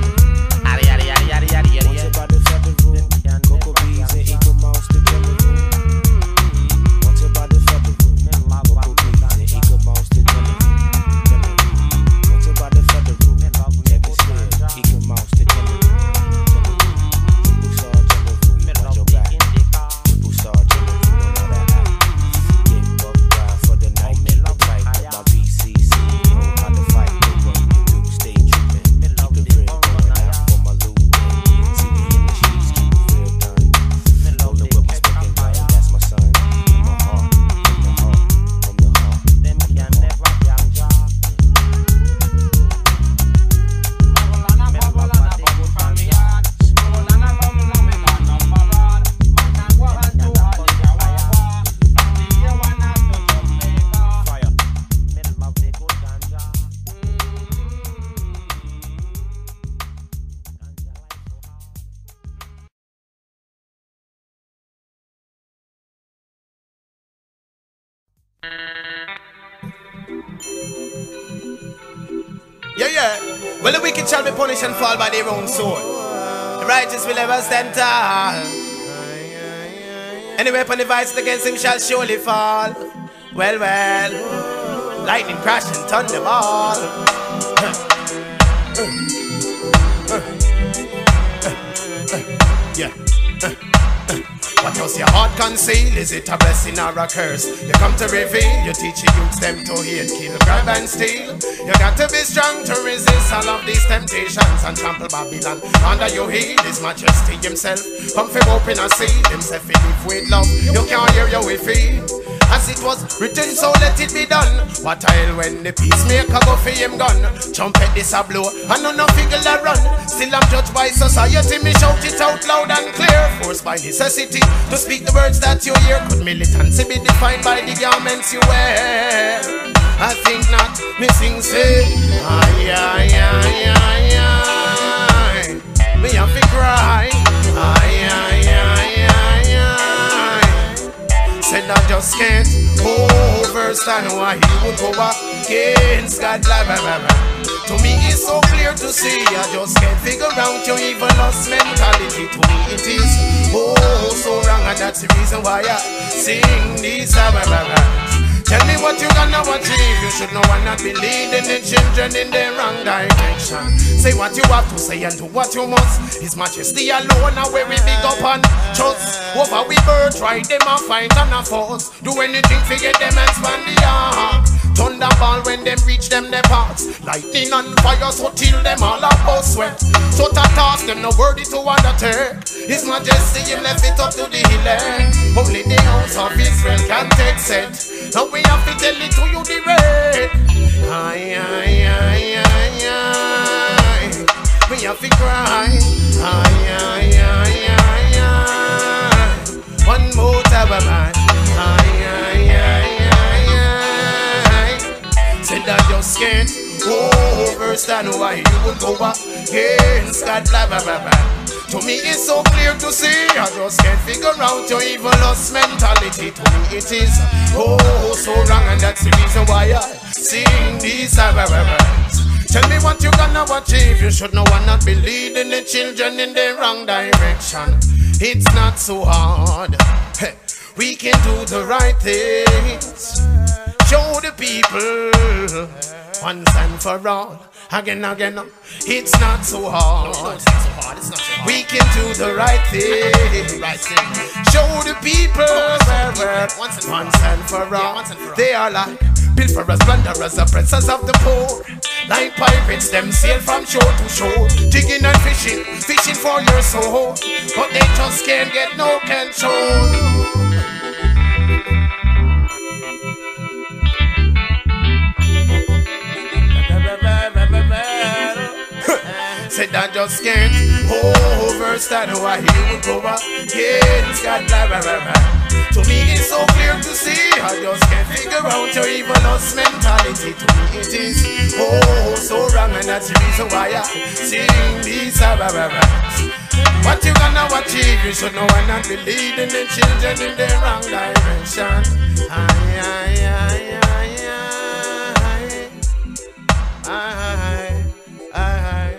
Cocoa bees and equal mouse together. What's about the federal? Cocoa bees and equal mouse together. What's about the federal? Check it still, equal mouse together. People saw general, watch your back. People saw general, don't know that act. Get bucked down for the night, keep it tight. With my BCC, know how to fight, know what to do, stay trippin'. Keep the real going out for my loot. See me in the streets, keep it real done. Roll the whip, speaking gun, that's my son. From my heart, from the heart, from the heart. Them can never ganja. Yeah, yeah. Well, the wicked shall be punished and fall by their own sword. The righteous will ever stand tall. Any weapon devised against him shall surely fall. Well, well. lightning crash and thunderball. Yeah. What does your heart conceal? Is it a blessing or a curse? You come to reveal, you teach your youths them to hate, kill, grab and steal. You got to be strong to resist all of these temptations and trample Babylon under your heel. His Majesty himself come from open and seal himself. He live with love, you can't hear your way feel. As it was written, so let it be done. What a hell when the peacemaker go for him gun. Trumpet this a blow, and no figure a run. Still I'm judged by society, me shout it out loud and clear. Forced by necessity to speak the words that you hear. Could militancy be defined by the garments you wear? I think not, me sing say ay, ay, ay, ay, ay. Me have to cry ay, ay, ay, ay, ay. Said I just can't overstand why he would go against God. Blah, blah, blah, blah. To me it's so clear to see, I just can't figure out your evil lost mentality. To me it is so wrong, and that's the reason why I sing these blah, blah, blah, blah. Tell me what you gonna achieve. You should know and not be leading the children in the wrong direction. Say what you have to say and do what you must. His Majesty alone are where we big up and trust. Over we birthright them and find and a force. Do anything to get them and span the ark. Thunderball when them reach them the parts. Lightning and fire so till them all about sweat. So to toss them no worthy to undertake. His Majesty him left it up to the hill. Only the house of Israel can take set. Now we have to tell it to you the way. Ay, ay, ay, ay, ay. We have to cry. Ay, ay, ay, ay, ay. One more time, man. Ay, ay, ay, ay, ay. Said I just can't overstand why you would go against God, blah, blah, blah, blah. To me it's so clear to see, I just can't figure out your evil lost mentality. To me it is so wrong, and that's the reason why I sing these words. Tell me what you gonna achieve. You should know and not be leading the children in the wrong direction. It's not so hard, we can do the right things. Show the people once and for all. Again, it's not so hard. We can do the right thing. Show the people once and for all. They are like pilferers, plunderers, oppressors of the poor. Like pirates, them sail from shore to shore, digging and fishing for your soul. But they just can't get no control. Said I just can't overstand why he would go against God, blah, blah, blah, blah. To me it's so clear to see, I just can't figure out your evil lost mentality. To me it is so wrong, and that's the reason why I sing these blah, blah, blah, blah. What you gonna achieve? You should know and not be leading the children in the wrong direction. Ay, ay, ay, ay, ay, ay, ay, ay.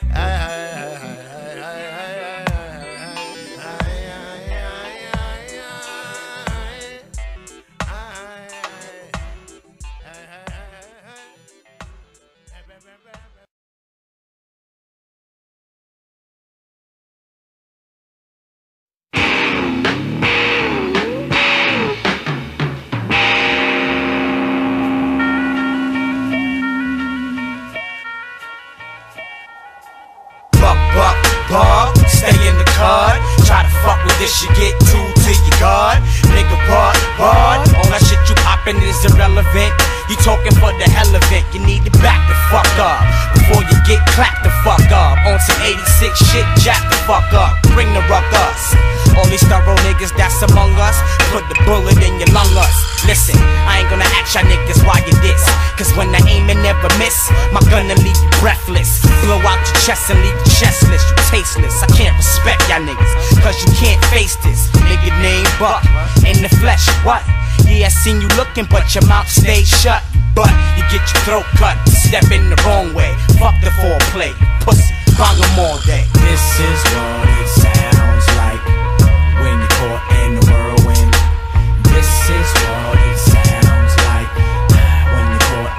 Stay in the card. Try to fuck with this, you get two to your guard. Nigga, what? All that shit you poppin' is irrelevant. You talking for the hell of it. You need to back the fuck up before you get clapped the fuck up. On some 86 shit, jack the fuck up. Bring the ruckus. All these thorough niggas that's among us, put the bullet in your lung us. Listen, I ain't gonna ask y'all niggas why you diss, cause when I aim and never miss, my gun'll leave you breathless. Blow out your chest and leave you chestless. You tasteless, I can't respect y'all niggas, cause you can't face this. Nigga named Buck, in the flesh, what? Yeah, I seen you looking, but your mouth stayed shut. But you get your throat cut, step in the wrong way. Fuck the foreplay, pussy, bang 'em all day. This is what it sounds like when you're caught in the whirlwind. This is what it sounds like when you're caught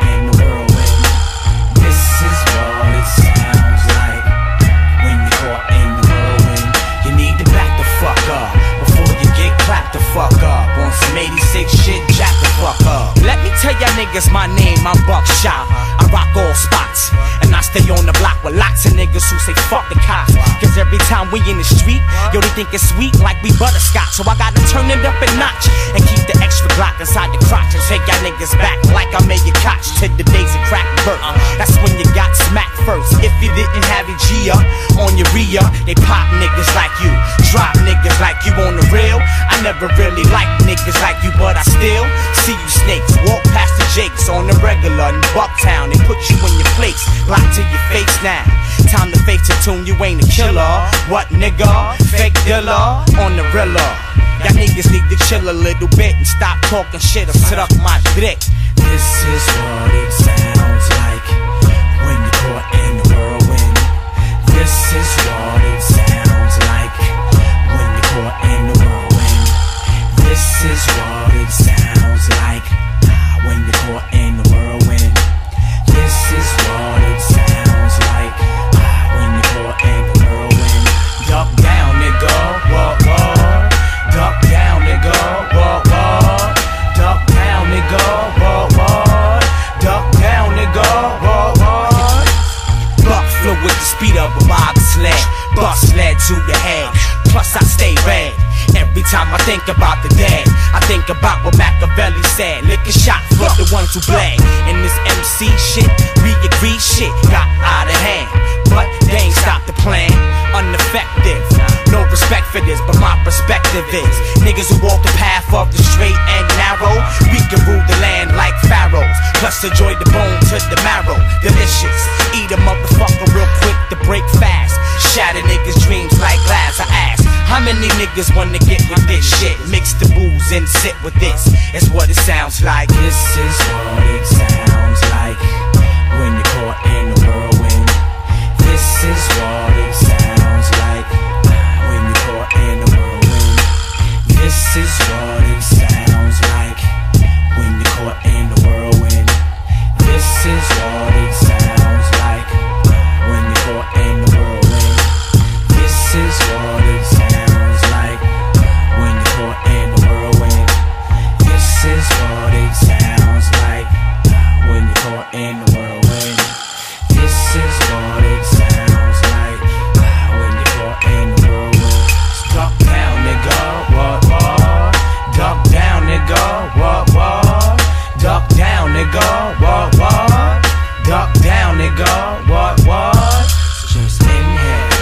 niggas my name, I'm Buckshot. I rock all spots, and I stay on the block with lots of niggas who say fuck the cops. Cause every time we in the street, yo, they think it's sweet like we butterscotch. So I gotta turn it up a notch and keep the extra Glock inside the crotch and take y'all niggas back like I made your Koch to the days of crack birth. That's when you got smacked first. If you didn't have your G up on your rear, they pop niggas like you, drop niggas like you on the real. I never really liked niggas like you, but I still see you snakes walk past the Jakes on the regular in Bucktown. They put you in your place, locked to your face now. Time to face the tune, you ain't a killer. What nigga? Fake dealer on the rilla. Y'all niggas need to chill a little bit and stop talking shit or suck my dick. This is what it sounds like when you're caught in the whirlwind. This is what it sounds like when you're caught in the whirlwind. This is what it sounds like when you're caught in the whirlwind. This is what it sounds like when you're caught in the whirlwind. Duck down, nigga, what, what? Duck down, nigga, what, what? Duck down, nigga, what, what? Duck down, nigga, what, what? Buck flew with the speed of a bobsled, bus led to the head. Plus I stay red. Every time I think about the dead, I think about what Machiavelli said. Lick a shot for the ones who bled. And this MC shit, we agree shit got out of hand, but they ain't stopped the plan. Ineffective, no respect for this, but my perspective is niggas who walk the path of the straight and narrow, we can rule the land like pharaohs. Plus enjoy the bone to the marrow, delicious. Eat a motherfucker real quick to break fast. Shatter niggas' dreams like glass. I ask, how many niggas wanna get with this shit? Mix the booze and sit with this. It's what it sounds like. This is what it sounds like when you're caught in the whirlwind. This is what it sounds like when you're caught in the whirlwind. This is what it sounds like when you're caught in the whirlwind. This is what it sounds like when you're caught in the whirlwind. This is what it sounds like when you're caught in the whirlwind. This is what it sounds like when you're caught in the whirlwind. This is what it sounds like when you're caught in the whirlwind. Duck down, nigga, what, what? Duck down, nigga, what, what? Duck down, nigga, what, what? Duck down, nigga, what, what? Just inhale,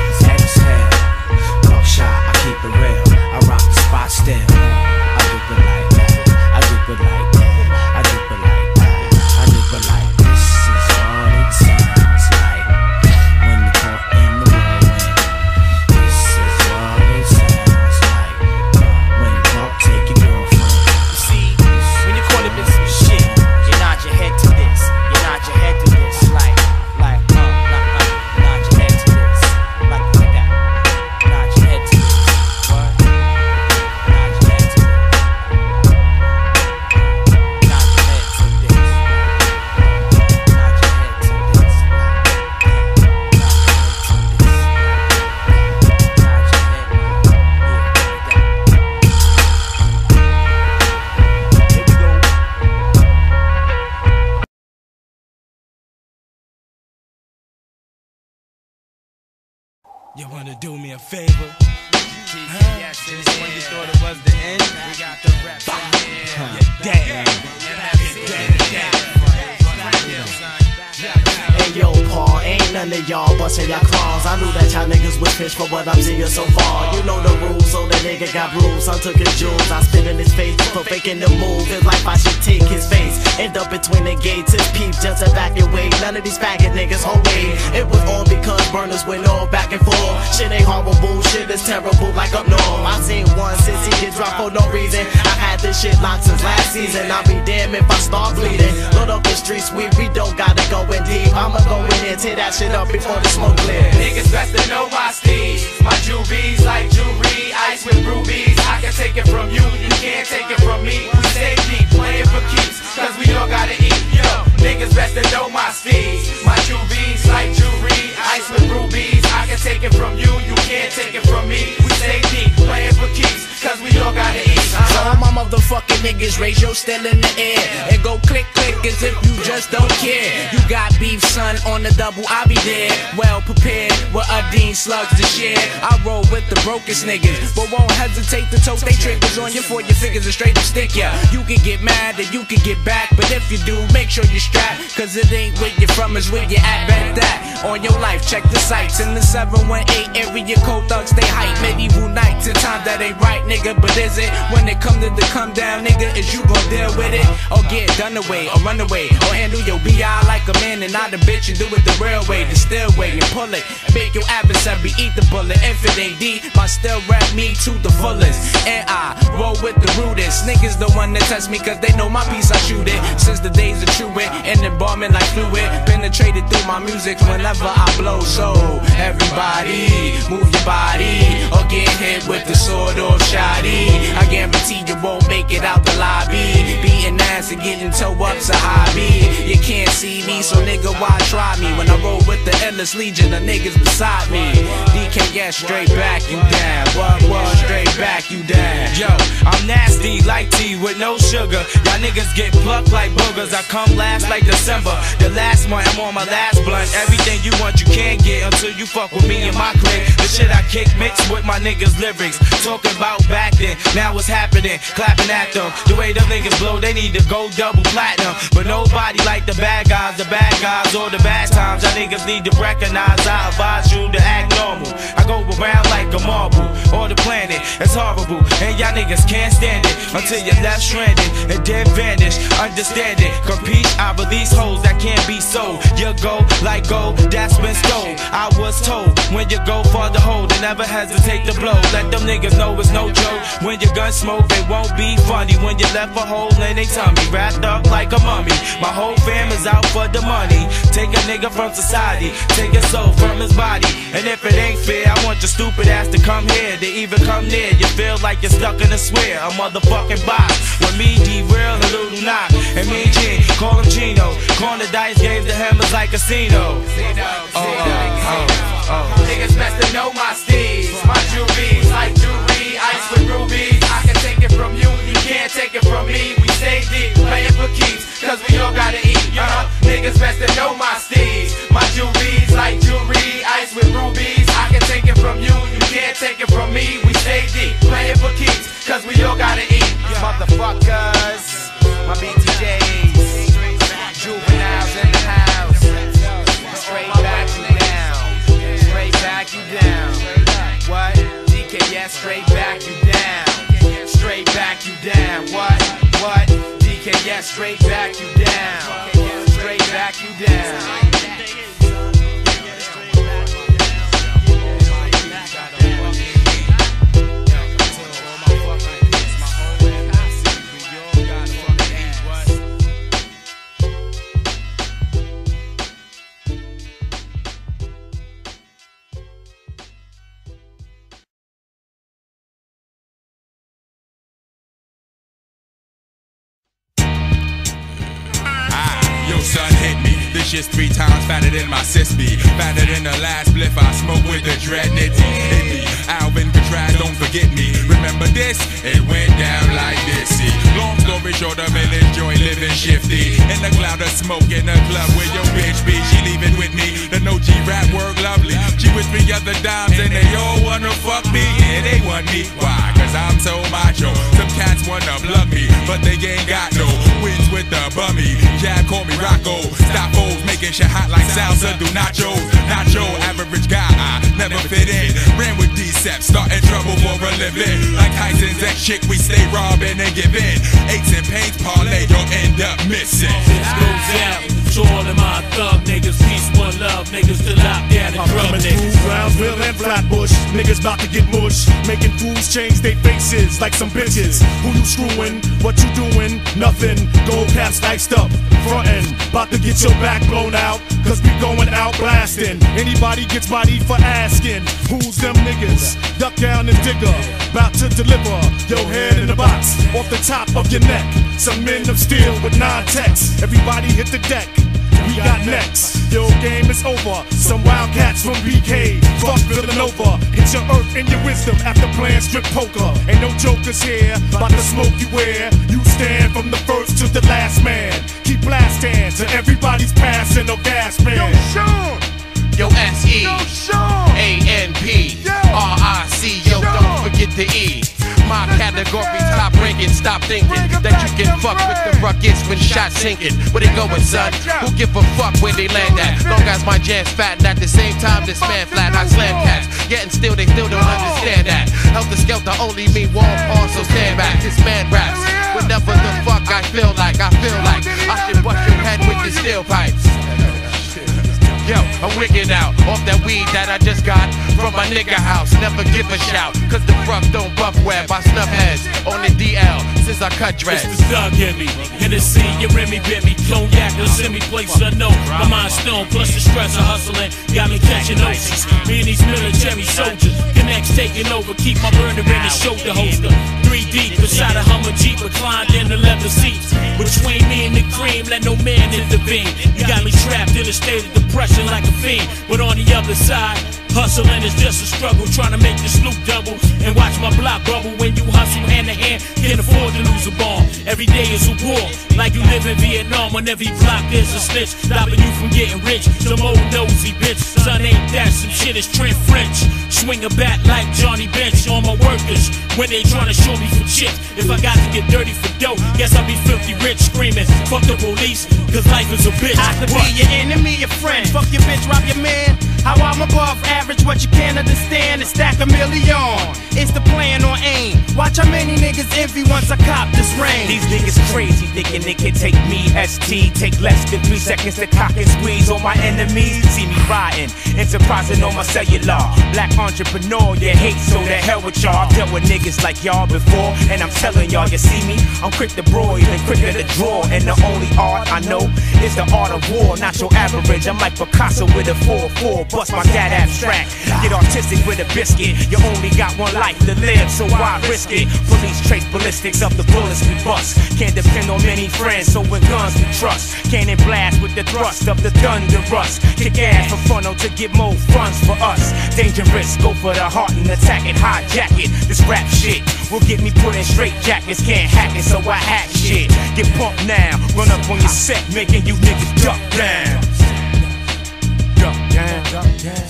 exhale. Buckshot, I keep it real. I rock the spot still. I do it like that. I do it like that. I do it like that. I do it like this is what it sounds like when you're caught in the whirlwind. This is what it sounds like when you don't take your girlfriend. See, when you're caught up in some shit, you nod your head to this. You nod your head to this. Like, nod your head to this. Like that. Nod your head to this. What? Nod your head to this. Nod your head to this. Nod your head to this. You wanna do me a favor? Yes, when you thought it was the end, we got the rap Damn. Hey yo, Paul, ain't none of y'all bustin' y'all claws. I knew that y'all niggas was fish for what I'm seeing so far. You know the rules, so the nigga got rules. I took his jewels, I spit in his face for faking the move. His life, I should take his face. End up between the gates, his peep just evacuate. None of these faggot niggas hold me. It was all because burners went all back and forth. Shit ain't horrible, shit is terrible like up north. I seen one since he get dropped for no reason. I had this shit locked since last season. I'll be damned if I start bleeding. Load up the streets, we don't gotta go in deep. I'ma go in and tear that shit up before the smoke clears. Niggas best to know my steez. My jewelries like jewelry, ice with rubies. I can take it from you, you can't take it from me. We stay deep, playing for keeps, cause we all gotta eat. Yo, niggas best to know my steez. My jewelries like jewelry, ice with rubies. I can take it from you, you can't take it from me. We stay deep, playing for keeps, cause we all gotta eat. So I'm a motherfucking niggas, raise your still in the air and go click click as if you just don't care. You got beef, son, on the double, I'll be there, well prepared with a Dean slugs to share. I roll with the brokest niggas, but won't hesitate to tote they triggers on you for your figures and straight to stick ya. You can get mad and you can get back, but if you do, make sure you strap, cause it ain't where you from, it's where you at. Bet that on your life, check the sights in the 718 area code thugs, they hype medieval nights and times that ain't right, nigga. But is it when it come to the come down, nigga? Is you gon' deal with it or get done away or run away or handle your BI like a man and not a bitch and do it the real way, the still way and pull it, make your adversary eat the bullet. If it ain't D, my still rap me to the fullest, and I roll with the rudest niggas, the one that test me cause they know my piece, I shoot it since the days of Truett and embalming like fluid, penetrated through my music whenever I blow. So everybody move your body or get hit with the sword or shoddy. I guarantee you won't make it out the lobby, beating ass and getting toe up's a hobby. You can't see me, so nigga, why try me when I roll with the endless legion of niggas beside me? DKS straight back you down, what straight back you down. Yo, I'm nasty like tea with no sugar. Y'all niggas get plucked like boogers. I come last like December. The last month I'm on my last blunt. Everything you want you can't get until you fuck with me and my clique. The shit I kick mixed with my niggas' lyrics. Talking about back then, now what's happening? Clapping at them. The way the niggas blow, they need to go double platinum. But nobody like the bad guys or the bad times. Y'all niggas need to recognize. I advise you to act normal. I go around like a marble or the planet. It's horrible, and y'all niggas can't stand it until you're left stranded and dead vanish. Understand it, compete. I release hoes that can't be sold. You go like gold that's been stole. I was told when you go for the hole, they never hesitate to blow. Let them niggas know it's no joke. When your gun smoke, it won't be funny. When you left a hole in they tummy, wrapped up like a mummy. My whole fam is out for the money. Take a nigga from society, take his soul from his body. And if it ain't fair, I want your stupid ass to come here. To even come near, you feel like you're stuck in a square, a motherfucking box. When me, D-Real, and Lil Knock, and me and G, call him Chino. Corner dice games to him is like casino. Niggas best to know my steeds, my jewelries like jewelry, ice with rubies. I can take it from you, you can't take it from me. We stay deep, playing for keeps, cause we all gotta eat. Niggas best to know my steeds, my jewelries like jewelry, ice with rubies. I can take it from you, you can't take it from me. We stay deep, playing for keeps, cause we all gotta eat. Motherfuckers, my BTJs, juveniles in the house. Straight back you down, straight back you down. What? DKS, straight back you down, straight back you down. What? DKS, straight back you down, straight back you down. Son hit me, this shit's 3 times fatter than my sis-be. Fatter than the last bliff I smoked with the dreadnought. Hit me, Alvin Catraz, don't forget me. Remember this? It went down like this, see. Long story short, I'm in this joint living shifty. In the cloud of smoke in the club where your bitch be. She leaving with me, the no G-rap work lovely. She with 3 other dimes and they all wanna fuck me. Yeah, they want me, why? Cause I'm so macho. Some cats wanna plug me, but they ain't got no wins with the bummy. Jab call me Rocco, stop hoes, making shit hot like salsa, do nachos. Nacho, average guy, I never fit in. Ran with D-Sep, starting trouble for a living. Like Tyson's ex-chick, we stay robbing and giving. Aches and pains parlay, you'll end up missing. This goes out to all of my thug niggas. Peace, one love, niggas to lock down and drum niggas. Brownsville and Flatbush, niggas bout to get mush. Making fools change their faces like some bitches. Who you screwing? What you doing? Nothing. Gold caps iced up, frontin'. Bout to get your back blown out, cause we going out blasting. Anybody gets bodied for asking. Who's them niggas? Duck down and digger. Bout to deliver your head in the box, off the top of your neck. Some men of steel with 9 techs. Everybody hit the deck. we got next. Your game is over. Some wildcats from BK. Fuck Villanova. Hit your earth and your wisdom after playing strip poker. Ain't no jokers here. About the smoke you wear. You stand from the first to the last man. Keep blasting till everybody's passing or gasping. Yo, Sean. Yo, SEANP RIC. Yo, don't forget the E. My category top ranking. Stop thinking that you can fuck with the ruckus when shots sinking. Where they going, son? Who give a fuck where they land at? Long as my jam's fat, and at the same time this man flat. I slam cats, yet and still they still don't understand that. Helter Skelter only mean wall pawn, so stand back. This man raps whatever the fuck I feel like. I feel like I should bust your head with the steel pipes. Yo, I'm wigging out off that weed that I just got from my nigga house. Never give a shout, cause the fruck don't buff web. I snuff heads on the DL since I cut dreads. It's the Doug in me, Hennessy, you Remy bit me, cognac, you'll send me place unknown. My mind's stone, plus the stress of hustling got me catching OCs. Me and these military soldiers, connects taking over, keep my burner in the shoulder holster. 3 deep beside a Hummer Jeep, reclined in the leather seats. Between me and the cream, let no man intervene. You got me trapped in a state of depression like a fiend, but on the other side, hustling is just a struggle, trying to make this loop double and watch my block bubble. When you hustle hand to hand, can't afford to lose a bomb. Every day is a war, like you live in Vietnam. On every block there's a snitch, stopping you from getting rich. Some old nosy bitch, son ain't that some shit is Trent French. Swing a bat like Johnny Bench on my workers when they tryna show me for chips. If I got to get dirty for dough, guess I'll be filthy rich, screaming fuck the police, cause life is a bitch. I could be your enemy, your friend. Fuck your bitch, rob your man. How I'm above average, what you can't understand is stack a million. It's the plan on aim. Watch how many niggas envy once I cop this rain. These niggas crazy, thinking they can take me. ST, take less than 3 seconds to cock and squeeze on my enemies. See me riding, enterprising on my cellular. Black entrepreneur, you hate, so the hell with y'all. I've dealt with niggas like y'all before, and I'm telling y'all, you see me? I'm quick to broil and quicker to draw. And the only art I know is the art of war, not your average. I'm like Picasso with a 4-4. Bust my cat abstract, get artistic with a biscuit. You only got one life to live, so why risk it? Police trace ballistics of the bullets we bust. Can't depend on many friends, so with guns we trust. Cannon blast with the thrust of the thunder rust. Kick ass for funnel to get more funds for us. Dangerous, go for the heart and attack it. Hijack it, this rap shit will get me put in straight jackets. Can't hack it, so I hack shit. Get pumped now, run up on your set, making you niggas duck down. Duck down, duck down,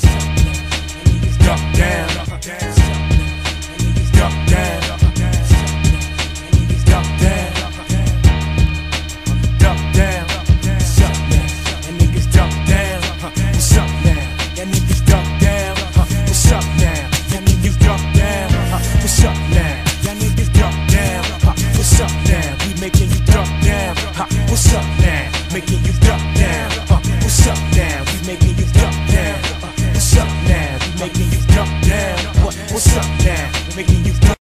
duck down, duck down, duck down, duck down, duck down. What's up now? That niggas duck down. What's up now? That niggas duck down. What's up now? That niggas duck down. What's up now? That niggas duck down. What's up now? We making you duck down. What's up now? Making you duck down. What's up now? We making you duck down. What's up now? We making you duck down. What's up now? Making you duck.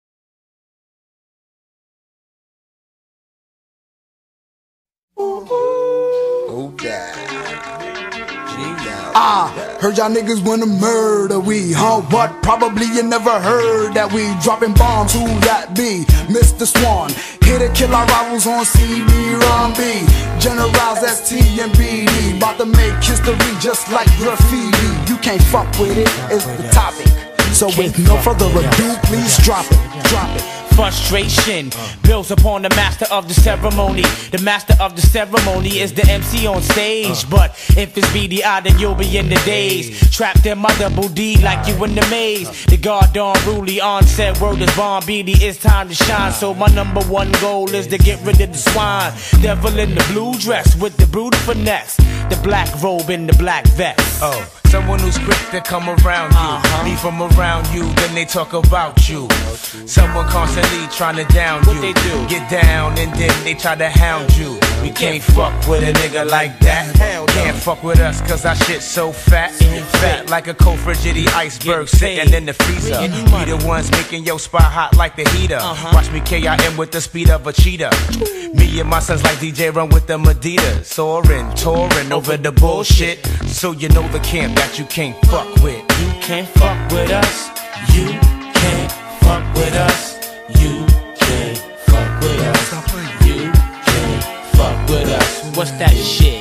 Heard y'all niggas wanna murder we, huh? What? Probably you never heard that we dropping bombs, who that be? Mr. Swan, here to kill our rivals on CD, Ron B. Generals ST and BD, about to make history just like graffiti. You can't fuck with it, it's the topic. So with no further ado, please drop it, drop it. Frustration builds upon the master of the ceremony. The master of the ceremony is the MC on stage. But if it's BDI, then you'll be in the days. Trapped in my double D like you in the maze. The God Don Ruley on said word is Von BD, it's time to shine. So my #1 goal is to get rid of the swine. Devil in the blue dress with the brutal finesse. The black robe and the black vest. Oh, someone who's quick to come around you. Be from around you, then they talk about you. Someone constantly trying to down you. What they do? Get down and then they try to hound you. We can't fuck with a nigga like that. Can't fuck with us cause our shit so fat. Fat like a cold frigidity iceberg sitting in the freezer. We the ones making your spot hot like the heater. Watch me KIM with the speed of a cheetah. Me and my sons like DJ run with them Adidas. Soaring, touring over the bullshit. So you know the camp that you can't fuck with. You can't fuck with us. You can't fuck with us. You can't fuck with us. You can't fuck with us. What's that shit?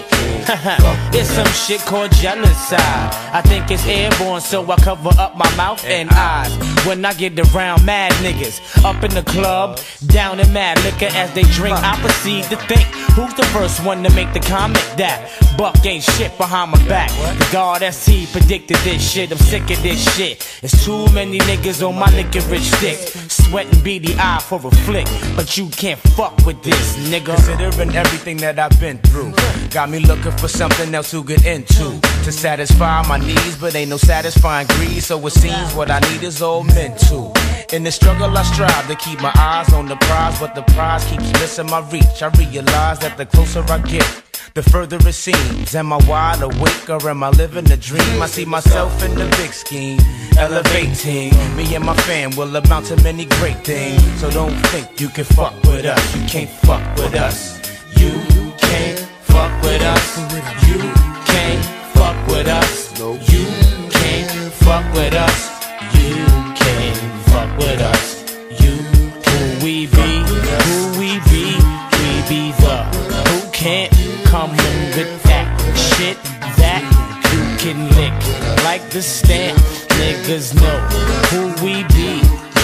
It's some shit called genocide. I think it's airborne, so I cover up my mouth and eyes when I get around mad niggas up in the club, down in mad liquor as they drink. I proceed to think, who's the first one to make the comment that Buck ain't shit behind my back? The God ST predicted this shit. I'm sick of this shit. It's too many niggas on my licorice stick, sweating beady eye for a flick, but you can't fuck with this, nigga. Considering everything that I've been through, got me looking for something else to get into, to satisfy my needs, but ain't no satisfying greed. So it seems what I need is all mental. In the struggle I strive to keep my eyes on the prize, but the prize keeps missing my reach. I realize that the closer I get, the further it seems. Am I wide awake or am I living a dream? I see myself in the big scheme, elevating. Me and my fam will amount to many great things. So don't think you can fuck with us. You can't fuck with us. You can't fuck with us. You can't fuck with us. You can't fuck with us. You can't fuck with us. You, who we be, we be the who can't come in with that shit that you can lick like the stamp. Niggas know who we be.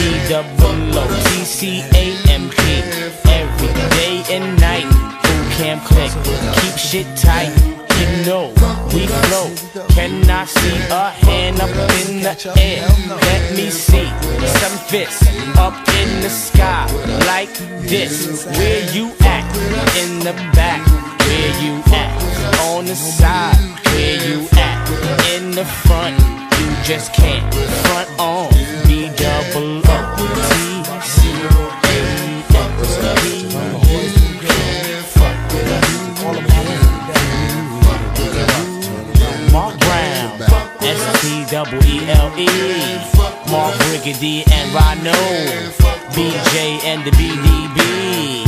BOOTCAMP. Every day and night. Who can click? Keep shit tight. You know we flow. Can I see a hand up in the air? Let me see some fists up in the sky like this. Where you at? In the back. Where you at? On the side. Where you at? In the front. You just can't front on. Mark Brown, STEELE, Mark Brigadier and Rhino, BJ and the BDB.